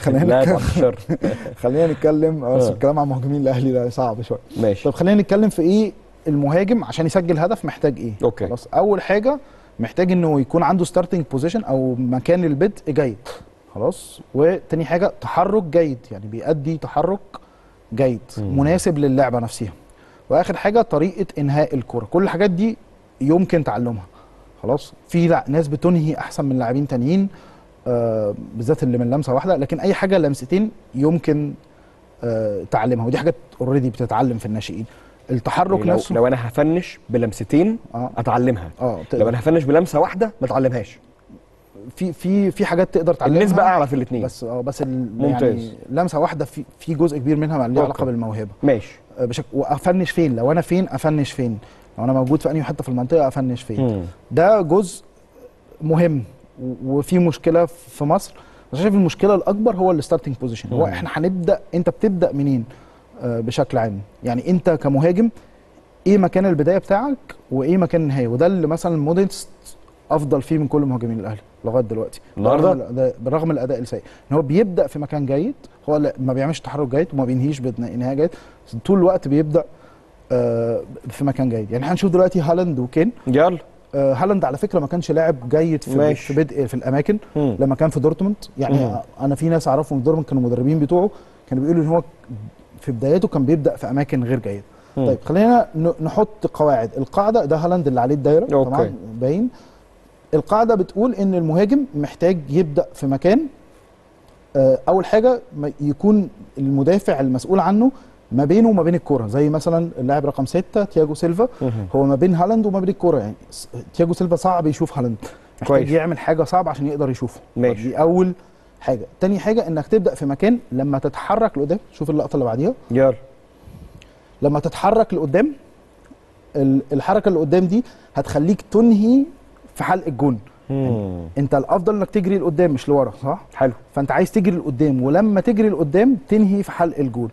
خلينا نتكلم الكلام عن مهاجمين الاهلي ده صعب شويه. ماشي. طب خلينا نتكلم في ايه المهاجم عشان يسجل هدف محتاج ايه. اوكي. خلاص. اول حاجه محتاج انه يكون عنده ستارتنج بوزيشن او مكان البدء جيد. خلاص. وتاني حاجه تحرك جيد، يعني بيأدي تحرك جيد مناسب للعبه نفسها. واخر حاجه طريقه انهاء الكره. كل الحاجات دي يمكن تعلمها. خلاص. في ناس بتنهي احسن من لاعبين تانيين بالذات اللي من لمسه واحده، لكن اي حاجه لمستين يمكن تعلمها، ودي حاجات اوريدي بتتعلم في الناشئين. التحرك يعني نفسه لو انا هفنش بلمستين اتعلمها، لو انا هفنش بلمسه واحده ما اتعلمهاش. في حاجات تقدر تعلمها. النسبه اعلى في الاثنين بس ممتاز. يعني لمسه واحده في جزء كبير منها ليه أوكي. علاقه بالموهبه. ماشي. وافنش فين، لو انا فين افنش فين، لو انا موجود في انهي حته في المنطقه افنش فين. ده جزء مهم. وفي مشكله في مصر، بس شايف المشكله الاكبر هو الستارتنج بوزيشن. هو احنا هنبدا، انت بتبدا منين بشكل عام؟ يعني انت كمهاجم ايه مكان البدايه بتاعك وايه مكان النهايه؟ وده اللي مثلا موديست افضل فيه من كل مهاجمين الاهلي لغايه دلوقتي النهارده بالرغم الاداء السيء، ان هو بيبدا في مكان جيد، هو ما بيعملش تحرك جيد وما بينهيش بنهايه جيد، طول الوقت بيبدا في مكان جيد. يعني هنشوف دلوقتي هالاند وكين. يلا. هالاند على فكره ما كانش لاعب جيد في بدء في الاماكن لما كان في دورتموند. يعني انا في ناس اعرفهم في دورتموند كانوا المدربين بتوعه كانوا بيقولوا ان هو في بدايته كان بيبدا في اماكن غير جيده. طيب خلينا نحط قواعد. القاعده ده هالاند اللي عليه الدايره طبعا باين. القاعده بتقول ان المهاجم محتاج يبدا في مكان اول حاجه يكون المدافع المسؤول عنه ما بينه وما بين الكوره، زي مثلا اللاعب رقم 6 تياجو سيلفا هو ما بين هالاند وما بين الكوره. يعني تياجو سيلفا صعب يشوف هالاند، محتاج يعمل حاجه صعبه عشان يقدر يشوفه. ماشي. دي اول حاجه. تاني حاجه انك تبدا في مكان لما تتحرك لقدام. شوف اللقطه اللي بعديها. يلا. لما تتحرك لقدام، الحركه اللي قدام دي هتخليك تنهي في حلق الجون. يعني انت الافضل انك تجري لقدام مش لورا، صح؟ حلو. فانت عايز تجري لقدام، ولما تجري لقدام تنهي في حلق الجول.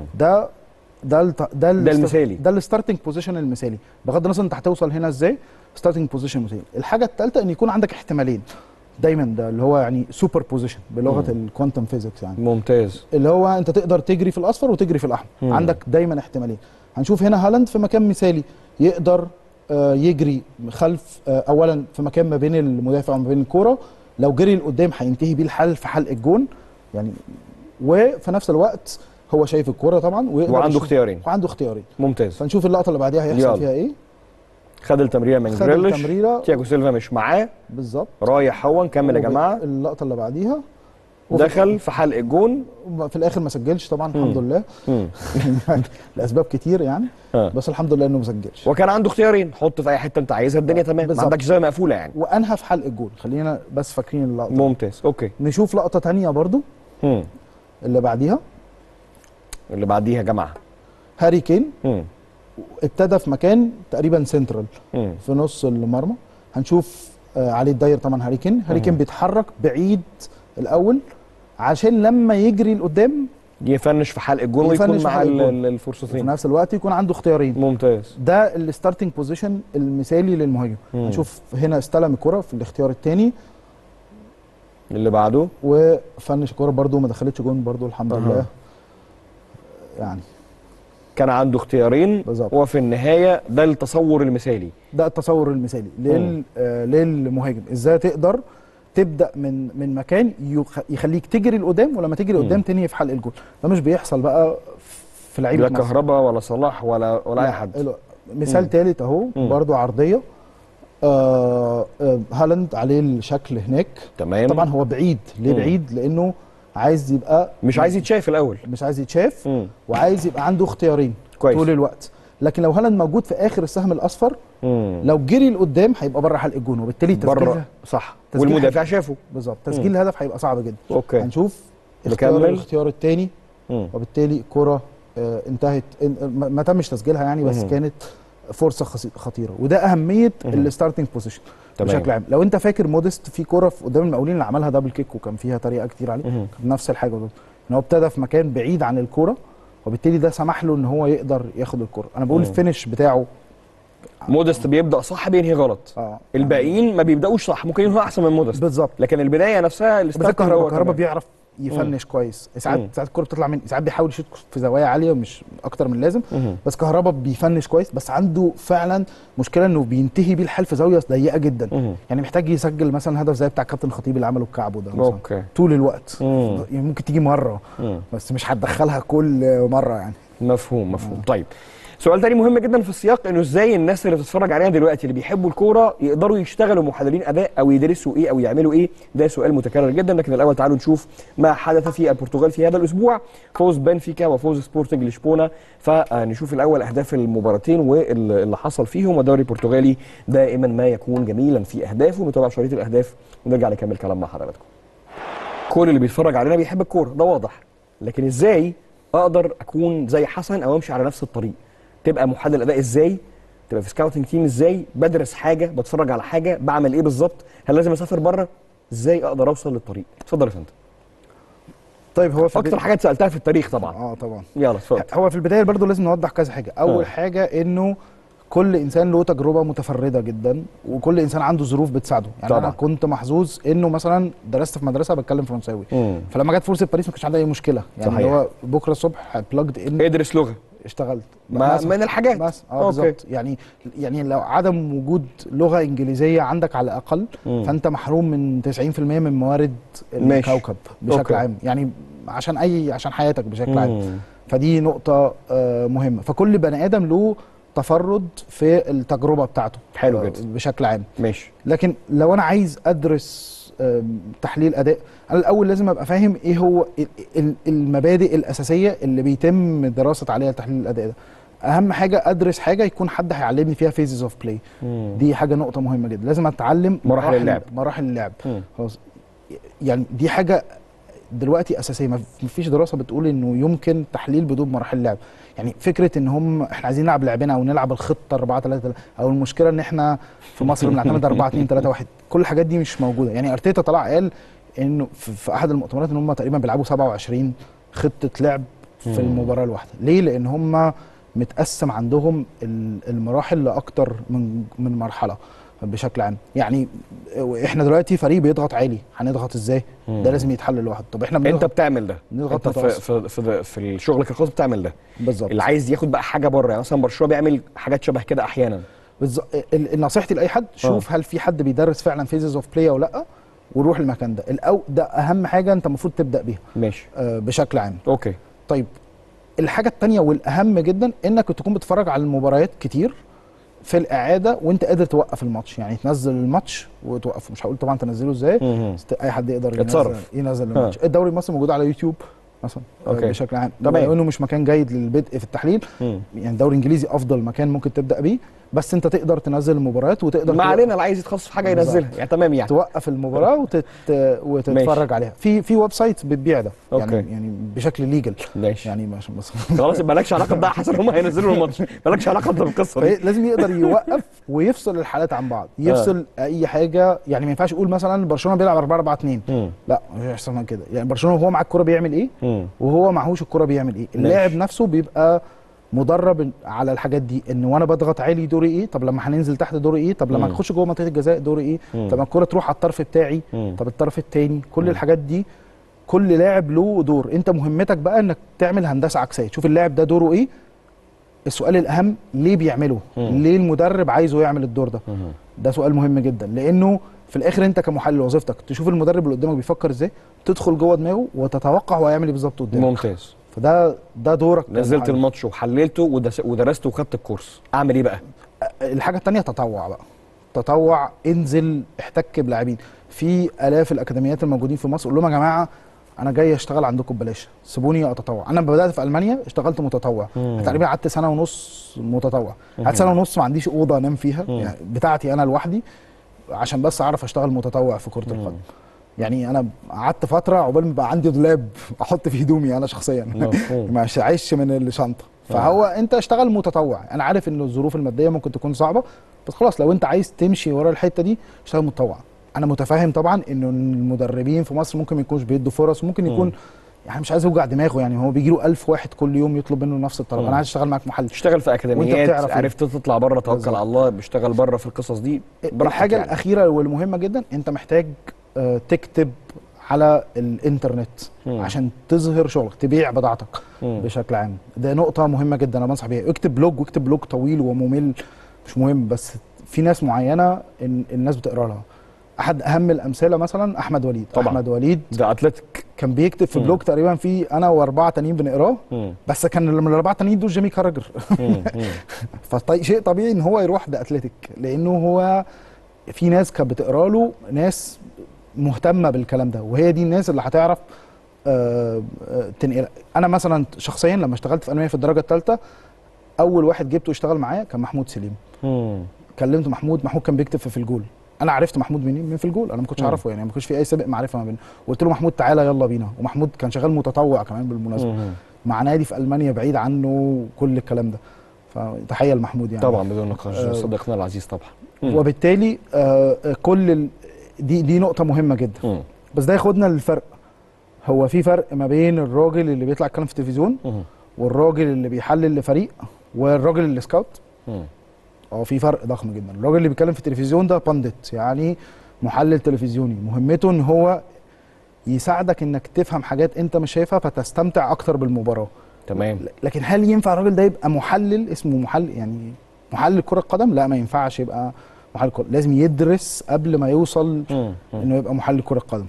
ده المثالي، ده الستارتنج بوزيشن المثالي. بغض النظر انت هتوصل هنا ازاي، ستارتنج بوزيشن مثالي. الحاجه الثالثه ان يكون عندك احتمالين دايما، ده اللي هو يعني سوبر بوزيشن بلغه الكوانتم فيزيكس. يعني ممتاز. اللي هو انت تقدر تجري في الاصفر وتجري في الاحمر. عندك دايما احتمالين. هنشوف هنا هالاند في مكان مثالي يقدر يجري خلف اولا في مكان ما بين المدافع وما بين الكوره، لو جري لقدام هينتهي بيه الحل في حلق الجون يعني. وفي نفس الوقت هو شايف الكوره طبعا وعنده اختيارين. ممتاز. فنشوف اللقطه اللي بعديها هيحصل فيها ايه. خد التمريره من جريليش، تياجو سيلفا مش معاه بالظبط، رايح هو نكمل يا جماعه. اللقطه اللي بعديها دخل في حلق الجون، في الاخر ما سجلش طبعا الحمد لله لاسباب كتير يعني. بس الحمد لله انه ما سجلش. وكان عنده اختيارين، حط في اي حته انت عايزها الدنيا تمام، ما عندكش زاويه مقفوله يعني. وانهى في حلق الجون. خلينا بس فاكرين اللقطه. ممتاز. اوكي. نشوف لقطه ثانيه برضو اللي بعديها يا جماعه. هاري كين ابتدى في مكان تقريبا سنترال في نص المرمى. هنشوف عليه الداير طبعا هاري كين بيتحرك بعيد الاول عشان لما يجري لقدام يفنش في حلق الجون ويكون مع الفرصتين في نفس الوقت، يكون عنده اختيارين. ممتاز. ده الستارتنج بوزيشن المثالي للمهاجم. هنشوف هنا استلم الكره في الاختيار الثاني اللي بعده وفنش الكره برده ما دخلتش جون برده الحمد لله. يعني كان عنده اختيارين بالظبط. وفي النهايه ده التصور المثالي. ده التصور المثالي للمهاجم. ازاي تقدر تبدا من مكان يخليك تجري لقدام، ولما تجري لقدام تنهي في حلق الجول. ده مش بيحصل بقى في لعيبه لا كهربا ولا صلاح ولا اي حد. مثال ثالث اهو برضو عرضيه هالاند عليه الشكل هناك. تمام. طبعا هو بعيد. ليه بعيد؟ لانه عايز يبقى مش عايز يتشاف الاول، مش عايز يتشاف وعايز يبقى عنده اختيارين كويس طول الوقت. لكن لو هالاند موجود في اخر السهم الاصفر لو جري لقدام هيبقى بره حلق الجون، وبالتالي تسجيل صح والمدافع شافه بالظبط. تسجيل الهدف هيبقى صعب جدا. اوكي. هنشوف الاختيار الثاني وبالتالي الكره انتهت، ما تمش تسجيلها يعني، بس كانت فرصه خطيره. وده اهميه الستارتنج بوزيشن بشكل عام. لو انت فاكر موديست في كوره قدام المقاولين اللي عملها دبل كيك وكان فيها طريقه كتير عليه، كانت نفس الحاجه بالظبط، ان هو ابتدى في مكان بعيد عن الكوره وبالتالي ده سمح له ان هو يقدر ياخد الكوره. انا بقول الفينش بتاعه موديست بيبدا صح بينهي غلط. الباقيين ما بيبداوش صح، ممكن يكون احسن من موديست بالظبط، لكن البدايه نفسها كهربا بيعرف يفنش كويس. ساعات الكوره بتطلع من، ساعات بيحاول يشوط في زوايا عاليه مش اكتر من اللازم، بس كهربا بيفنش كويس. بس عنده فعلا مشكله انه بينتهي بيه الحل في زاويه ضيقه جدا. يعني محتاج يسجل مثلا هدف زي بتاع كابتن خطيب اللي عمله بكعبه ده مثلا طول الوقت. يعني ممكن تيجي مره بس مش هتدخلها كل مره يعني. مفهوم. طيب سؤال تاني مهم جدا في السياق، انه ازاي الناس اللي بتتفرج علينا دلوقتي اللي بيحبوا الكوره يقدروا يشتغلوا محللين اداء او يدرسوا ايه او يعملوا ايه؟ ده سؤال متكرر جدا. لكن الاول تعالوا نشوف ما حدث في البرتغال في هذا الاسبوع، فوز بنفيكا وفوز سبورتنج لشبونه. فنشوف الاول اهداف المباراتين واللي حصل فيهم. والدوري البرتغالي دائما ما يكون جميلا في اهدافه. نتابع شريط الاهداف ونرجع نكمل كلام مع حضراتكم. كل اللي بيتفرج علينا بيحب الكوره، ده واضح. لكن ازاي اقدر اكون زي حسن او امشي على نفس الطريق؟ تبقى محلل اداء ازاي؟ تبقى في سكاوتنج تيم ازاي؟ بدرس حاجه، بتفرج على حاجه، بعمل ايه بالظبط؟ هل لازم اسافر بره؟ ازاي اقدر اوصل للطريق؟ اتفضل يا فندم. طيب هو في اكتر حاجه سالتها في التاريخ طبعا. طبعا. يلا اتفضل. هو في البدايه برضو لازم نوضح كذا حاجه. اول حاجه انه كل انسان له تجربه متفرده جدا، وكل انسان عنده ظروف بتساعده. يعني طبعا. انا كنت محظوظ انه مثلا درست في مدرسه بتكلم فرنساوي، فلما جت فرصه باريس ما كانش عندي اي مشكله. يعني صحيح. هو بكره الصبح بلجد ان ادرس لغه، اشتغلت من الحاجات بالظبط. يعني لو عدم وجود لغه انجليزيه عندك على الاقل فانت محروم من 90% من موارد الكوكب بشكل عام، يعني عشان حياتك بشكل عام. فدي نقطه مهمه. فكل بني ادم له تفرد في التجربه بتاعته. حلو جدا بشكل عام. ماشي. لكن لو انا عايز ادرس تحليل اداء، انا الاول لازم ابقى فاهم ايه هو المبادئ الاساسيه اللي بيتم دراسه عليها تحليل الاداء ده. اهم حاجه ادرس حاجه يكون حد هيعلمني فيها فيزز اوف بلاي. دي حاجه نقطه مهمه جدا. لازم اتعلم مراحل اللعب. خلاص، يعني دي حاجه دلوقتي اساسيه. ما فيش دراسه بتقول انه يمكن تحليل بدون مراحل اللعب. يعني فكره ان احنا عايزين نلعب لعبنا او نلعب الخطه 4-3 او المشكله ان احنا في مصر بنعتمد 4-2-3-1، كل الحاجات دي مش موجوده. يعني ارتيتا طلع قال انه في احد المؤتمرات ان هم تقريبا بيلعبوا 27 خطه لعب في المباراه الواحده. ليه؟ لان هم متقسم عندهم المراحل لاكتر من مرحله بشكل عام. يعني احنا دلوقتي فريق بيضغط عالي، هنضغط ازاي؟ ده لازم يتحل لوحده. طب احنا انت بتعمل ده، نضغط انت في شغلك الخاص بتعمل ده بالظبط. اللي عايز ياخد بقى حاجه بره، يعني مثلا برشلونه بيعمل حاجات شبه كده احيانا. بالظبط. نصيحتي لاي حد، شوف هل في حد بيدرس فعلا فيزز اوف بلاي او لا، وروح المكان ده. ده اهم حاجه انت المفروض تبدا بيها. ماشي. بشكل عام. اوكي. طيب الحاجه الثانيه والاهم جدا انك تكون بتتفرج على المباريات كتير في الاعاده وانت قادر توقف الماتش. يعني تنزل الماتش وتوقفه. مش هقول طبعا تنزله ازاي، اي حد يقدر ينزل الماتش. الدوري المصري موجود على يوتيوب مثلا بشكل عام، بما انه مش مكان جيد للبدء في التحليل. يعني الدوري الانجليزي افضل مكان ممكن تبدا بيه، بس انت تقدر تنزل المباريات وتقدر ما علينا اللي عايز يتخصص في حاجه ينزلها. يعني تمام، يعني توقف المباراه وتتفرج عليها في ويب سايت بتبيع ده. يعني بشكل ليجل. ماشي. يعني خلاص مالكش علاقه بده حسن، هم هينزلوا الماتش، مالكش علاقه بالقصه دي. لازم يقدر يوقف ويفصل الحالات عن بعض، يفصل اي حاجه. يعني ما ينفعش يقول مثلا برشلونه بيلعب 4-4-2، لا مش هيحصل من كده. يعني برشلونه وهو معاه الكوره بيعمل ايه وهو معهوش الكوره بيعمل ايه. اللاعب نفسه بيبقى مدرب على الحاجات دي، ان وانا بضغط عالي دوري ايه، طب لما هننزل تحت دوري ايه، طب لما نخش جوه منطقه الجزاء دوري ايه، طب الكوره تروح على الطرف بتاعي، طب الطرف الثاني. كل الحاجات دي كل لاعب له دور. انت مهمتك بقى انك تعمل هندسه عكسيه، تشوف اللاعب ده دوره ايه. السؤال الاهم ليه بيعمله؟ ليه المدرب عايزه يعمل الدور ده؟ ده سؤال مهم جدا، لانه في الاخر انت كمحلل وظيفتك تشوف المدرب اللي قدامك بيفكر ازاي، تدخل جوه دماغه وتتوقع هو هيعمل ايه بالظبط قدامك. ممتاز. فده دورك. نزلت الماتش وحللته ودرسته وخدت الكورس، اعمل ايه بقى؟ الحاجه الثانيه تطوع بقى. تطوع، انزل احتك بلاعبين في الاف الاكاديميات الموجودين في مصر. قول لهم يا جماعه انا جاي اشتغل عندكم ببلاش، سيبوني اتطوع. انا بدات في المانيا اشتغلت متطوع، تقريبا قعدت سنه ونص متطوع. قعدت سنه ونص ما عنديش اوضه انام فيها، يعني بتاعتي انا لوحدي، عشان بس اعرف اشتغل متطوع في كره القدم. يعني انا قعدت فتره عقبال ما بقى عندي دولاب احط فيه هدومي انا شخصيا مش عايش من الشنطه. فهو انت اشتغل متطوع. انا عارف ان الظروف الماديه ممكن تكون صعبه، بس خلاص لو انت عايز تمشي ورا الحته دي اشتغل متطوع. انا متفاهم طبعا انه المدربين في مصر ممكن ما يكونوش بيدوا فرص، وممكن يكون يعني مش عايز يوجع دماغه. يعني هو بيجي له 1000 واحد كل يوم يطلب منه نفس الطلب. انا عايز اشتغل معاك محل، تشتغل في اكاديميات، عرفت تطلع بره، توكل على الله، بيشتغل بره في القصص دي. الحاجه يعني الاخيره والمهمه جدا، انت محتاج تكتب على الانترنت عشان تظهر شغلك، تبيع بضاعتك بشكل عام. ده نقطه مهمه جدا انا بنصح بيها. اكتب بلوج، واكتب بلوج طويل وممل مش مهم، بس في ناس معينه الناس بتقرا لها. احد اهم الامثله مثلا احمد وليد. طبعا. احمد وليد ده اتلتيك كان بيكتب في بلوج تقريبا في انا واربعه تانيين بنقراه، بس كان من الاربعه التانيين دول جيمي كاراجر. فشيء طبيعي ان هو يروح ده اتلتيك، لانه هو في ناس كانت بتقرا له، ناس مهتمه بالكلام ده، وهي دي الناس اللي هتعرف تنقل. انا مثلا شخصيا لما اشتغلت في المانيا في الدرجه الثالثه، اول واحد جبته يشتغل معايا كان محمود سليم. كلمت محمود كان بيكتب في الجول. انا عرفت محمود من في الجول، انا ما كنتش اعرفه يعني، ما كانش في اي سابق معرفه ما بيننا. قلت له محمود تعالى يلا بينا، ومحمود كان شغال متطوع كمان بالمناسبه مع نادي في المانيا بعيد عنه كل الكلام ده، فتحيه لمحمود يعني. طبعا بدون نقاش، صديقنا العزيز طبعا. وبالتالي كل دي نقطه مهمه جدا. بس ده ياخدنا للفرق. هو في فرق ما بين الراجل اللي بيطلع يتكلم في التلفزيون والراجل اللي بيحلل لفريق والراجل اللي سكاوت. في فرق ضخم جدا. الراجل اللي بيتكلم في التلفزيون ده بانديت، يعني محلل تلفزيوني، مهمته ان هو يساعدك انك تفهم حاجات انت مش شايفها فتستمتع اكتر بالمباراه. تمام. لكن هل ينفع الراجل ده يبقى محلل اسمه محلل، يعني محلل كره قدم؟ لا، ما ينفعش يبقى محلل كرة. لازم يدرس قبل ما يوصل انه يبقى محلل كره قدم.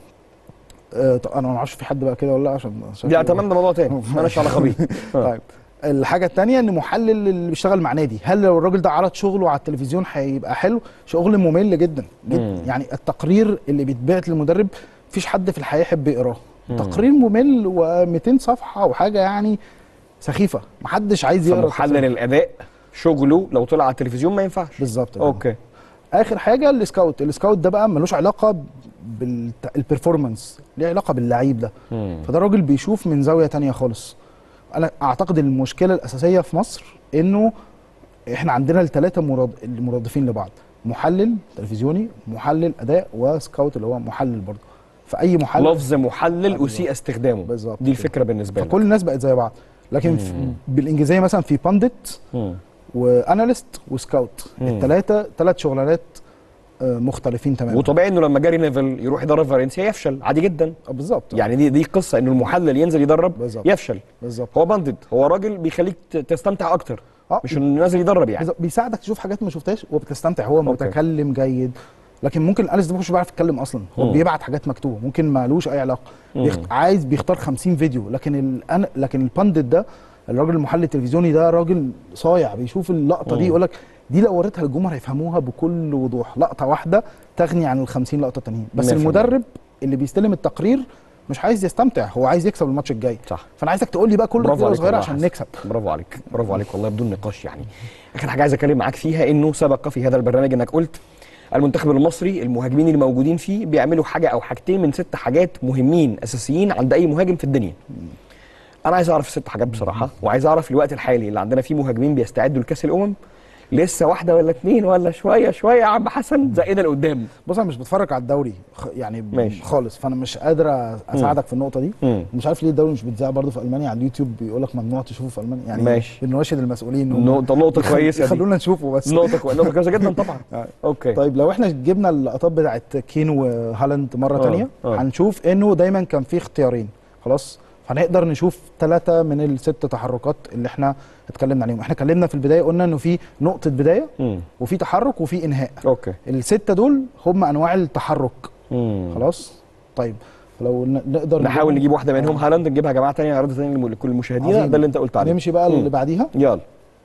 انا ما اعرفش في حد بقى كده ولا لا، عشان لا تمام، ده موضوع تاني مالناش علاقه بيه. طيب الحاجه الثانيه ان محلل اللي بيشتغل مع نادي، هل لو الراجل ده عرض شغله على التلفزيون هيبقى حلو؟ شغل ممل جدا جدا. يعني التقرير اللي بيتبعت للمدرب مفيش حد في الحياه يحب يقراه. تقرير ممل و200 صفحه وحاجه يعني سخيفه، محدش عايز يقرا. محلل الاداء شغله لو طلع على التلفزيون ما ينفعش. بالظبط. اوكي. اخر حاجه السكاوت ده بقى ملوش علاقه بالبرفورمانس، ليه علاقه باللعيب ده. فده راجل بيشوف من زاويه تانية خالص. انا اعتقد المشكله الاساسيه في مصر انه احنا عندنا الثلاثه مرادفين لبعض، محلل تلفزيوني، محلل اداء، وسكاوت اللي هو محلل برضه. فاي محلل، لفظ محلل اسيء استخدامه بالظبط، دي الفكره بالنسبه لي. فكل الناس بقت زي بعض. لكن بالانجليزيه مثلا في بانديت واناليست وسكاوت، الثلاثه 3 شغلانات مختلفين تماما. وطبيعي انه لما جاري نيفل يروح يدرب فالنسيا يفشل عادي جدا. بالظبط. يعني دي قصه انه المحلل ينزل يدرب بالزبط. يفشل. بالظبط. هو باندد، هو راجل بيخليك تستمتع اكتر، مش انه نازل يدرب يعني. بيساعدك تشوف حاجات ما شفتهاش وبتستمتع. هو متكلم جيد، لكن ممكن الاناليست ده مش بيعرف يتكلم اصلا، هو بيبعت حاجات مكتوبه ممكن ما لوش اي علاقه. عايز بيختار 50 فيديو. لكن الباندت ده، الراجل المحلل التلفزيوني ده، راجل صايع بيشوف اللقطه دي يقول لك دي لو وريتها للجمهور هيفهموها بكل وضوح، لقطه واحده تغني عن ال50 لقطه تانيين. بس المدرب اللي بيستلم التقرير مش عايز يستمتع، هو عايز يكسب الماتش الجاي. صح. فانا عايزك تقول لي بقى كل دقيقه صغيره عشان نكسب. برافو عليك، برافو عليك والله بدون نقاش. يعني اخر حاجه عايز اتكلم معاك فيها، انه سبق في هذا البرنامج انك قلت المنتخب المصري المهاجمين اللي موجودين فيه بيعملوا حاجه او حاجتين من 6 حاجات مهمين اساسيين عند اي مهاجم في الدنيا. انا عايز اعرف ال6 حاجات بصراحه، وعايز اعرف الوقت الحالي اللي عندنا فيه مهاجمين بيستعدوا لكاس الامم لسه 1 ولا 2 ولا شويه يا عم حسن زائده لقدام. بص انا مش بتفرج على الدوري يعني ماشي. خالص، فانا مش قادر اساعدك في النقطه دي. مش عارف ليه الدوري مش بيتذاع برضه في المانيا على اليوتيوب، بيقول لك ممنوع تشوفه في المانيا يعني. ماشي. بنواشد المسؤولين نقطه كويسه دي، خلونا نشوفه بس. نقطه كويسه جدا طبعا. اوكي. طيب لو احنا جبنا اللقطات بتاعت كين وهالاند مره ثانيه هنشوف انه دايما كان في اختيارين خلاص، فنقدر نشوف 3 من ال6 تحركات اللي احنا اتكلمنا عليهم. احنا اتكلمنا في البدايه قلنا انه في نقطه بدايه وفي تحرك وفي انهاء. اوكي. ال6 دول هم انواع التحرك. خلاص. طيب لو نقدر نحاول نجيب واحده منهم. هالاند نجيبها يا جماعه ثانيه، عرض ثاني لكل المشاهدين. ده اللي انت قلت عليه. نمشي بقى اللي بعديها. يلا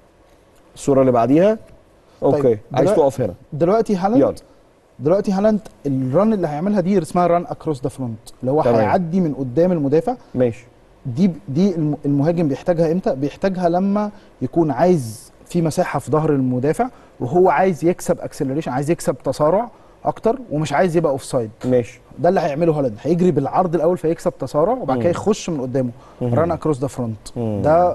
الصوره اللي بعديها. اوكي. طيب. عايز تقف هنا دلوقتي هالاند الرن اللي هيعملها دي اسمها ران اكروس ذا فرونت، اللي هو هيعدي من قدام المدافع. ماشي. دي المهاجم بيحتاجها امتى؟ بيحتاجها لما يكون عايز في مساحه في ظهر المدافع وهو عايز يكسب اكسلريشن، عايز يكسب تسارع اكتر ومش عايز يبقى اوف سايد. ماشي. ده اللي هيعمله هالاند، هيجري بالعرض الاول فيكسب تسارع وبعد كده يخش من قدامه. ران اكروس ذا فرونت ده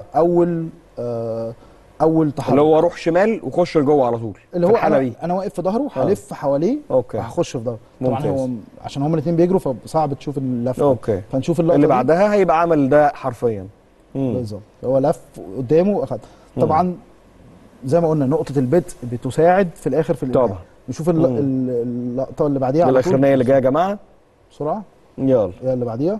اول تحرك، اللي هو روح شمال وخش لجوه على طول. اللي هو انا واقف في ظهره هلف حواليه وهخش في ظهره. طبعا هو عشان هما الاثنين بيجروا فصعب تشوف اللفه. اوكي. فنشوف اللقطه اللي بعدها هيبقى عمل ده حرفيا. بالظبط، هو لف قدامه واخد. طبعا زي ما قلنا نقطه البدء بتساعد في الاخر في الانهاء. طبعا. نشوف اللقطه اللي بعديها على طول. الاخرانيه اللي جايه يا جماعه بسرعه. يلا اللي بعديها.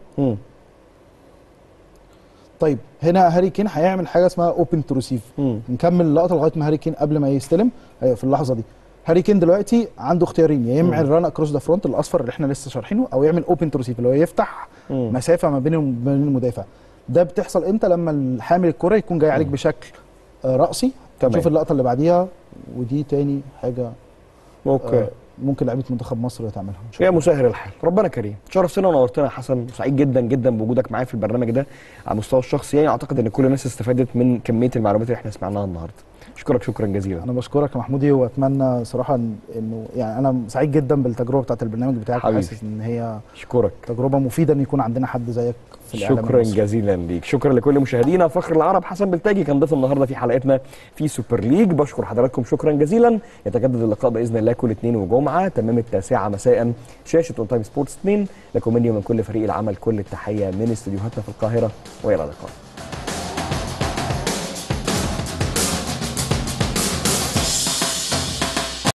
طيب هنا هاري كين هيعمل حاجه اسمها اوبن تو ريسيف. نكمل اللقطه لغايه ما هاري كين قبل ما يستلم في اللحظه دي هاري كين دلوقتي عنده اختيارين، يا يعمل ران اكروس ذا فرونت الاصفر اللي احنا لسه شارحينه، او يعمل اوبن تو ريسيف اللي هو يفتح مسافه ما بين المدافع. ده بتحصل امتى؟ لما حامل الكره يكون جاي عليك بشكل رأسي. نشوف اللقطه اللي بعديها، ودي تاني حاجه اوكي ممكن لعيبه منتخب مصر تعملها. يا مسهل الحال، ربنا كريم. شرفتنا ونورتنا يا حسن، سعيد جدا جدا بوجودك معايا في البرنامج ده على المستوى الشخصي. يعني اعتقد ان كل الناس استفادت من كميه المعلومات اللي احنا سمعناها النهارده. اشكرك شكرا جزيلا. انا بشكرك يا محمودي، واتمنى صراحه انه يعني انا سعيد جدا بالتجربه بتاعت البرنامج بتاعك، وحاسس ان هي اشكرك تجربه مفيده ان يكون عندنا حد زيك في الاعلام. شكرا جزيلا ليك. شكرا لكل مشاهدينا. فخر العرب حسن بلتاجي كان ضيف النهارده في حلقتنا في سوبر ليج. بشكر حضراتكم شكرا جزيلا. يتجدد اللقاء باذن الله كل اثنين وجمعه تمام 9 مساء شاشه اون تايم سبورتس 2. لكم مني ومن كل فريق العمل كل التحيه من استديوهاتنا في القاهره، والى اللقاء.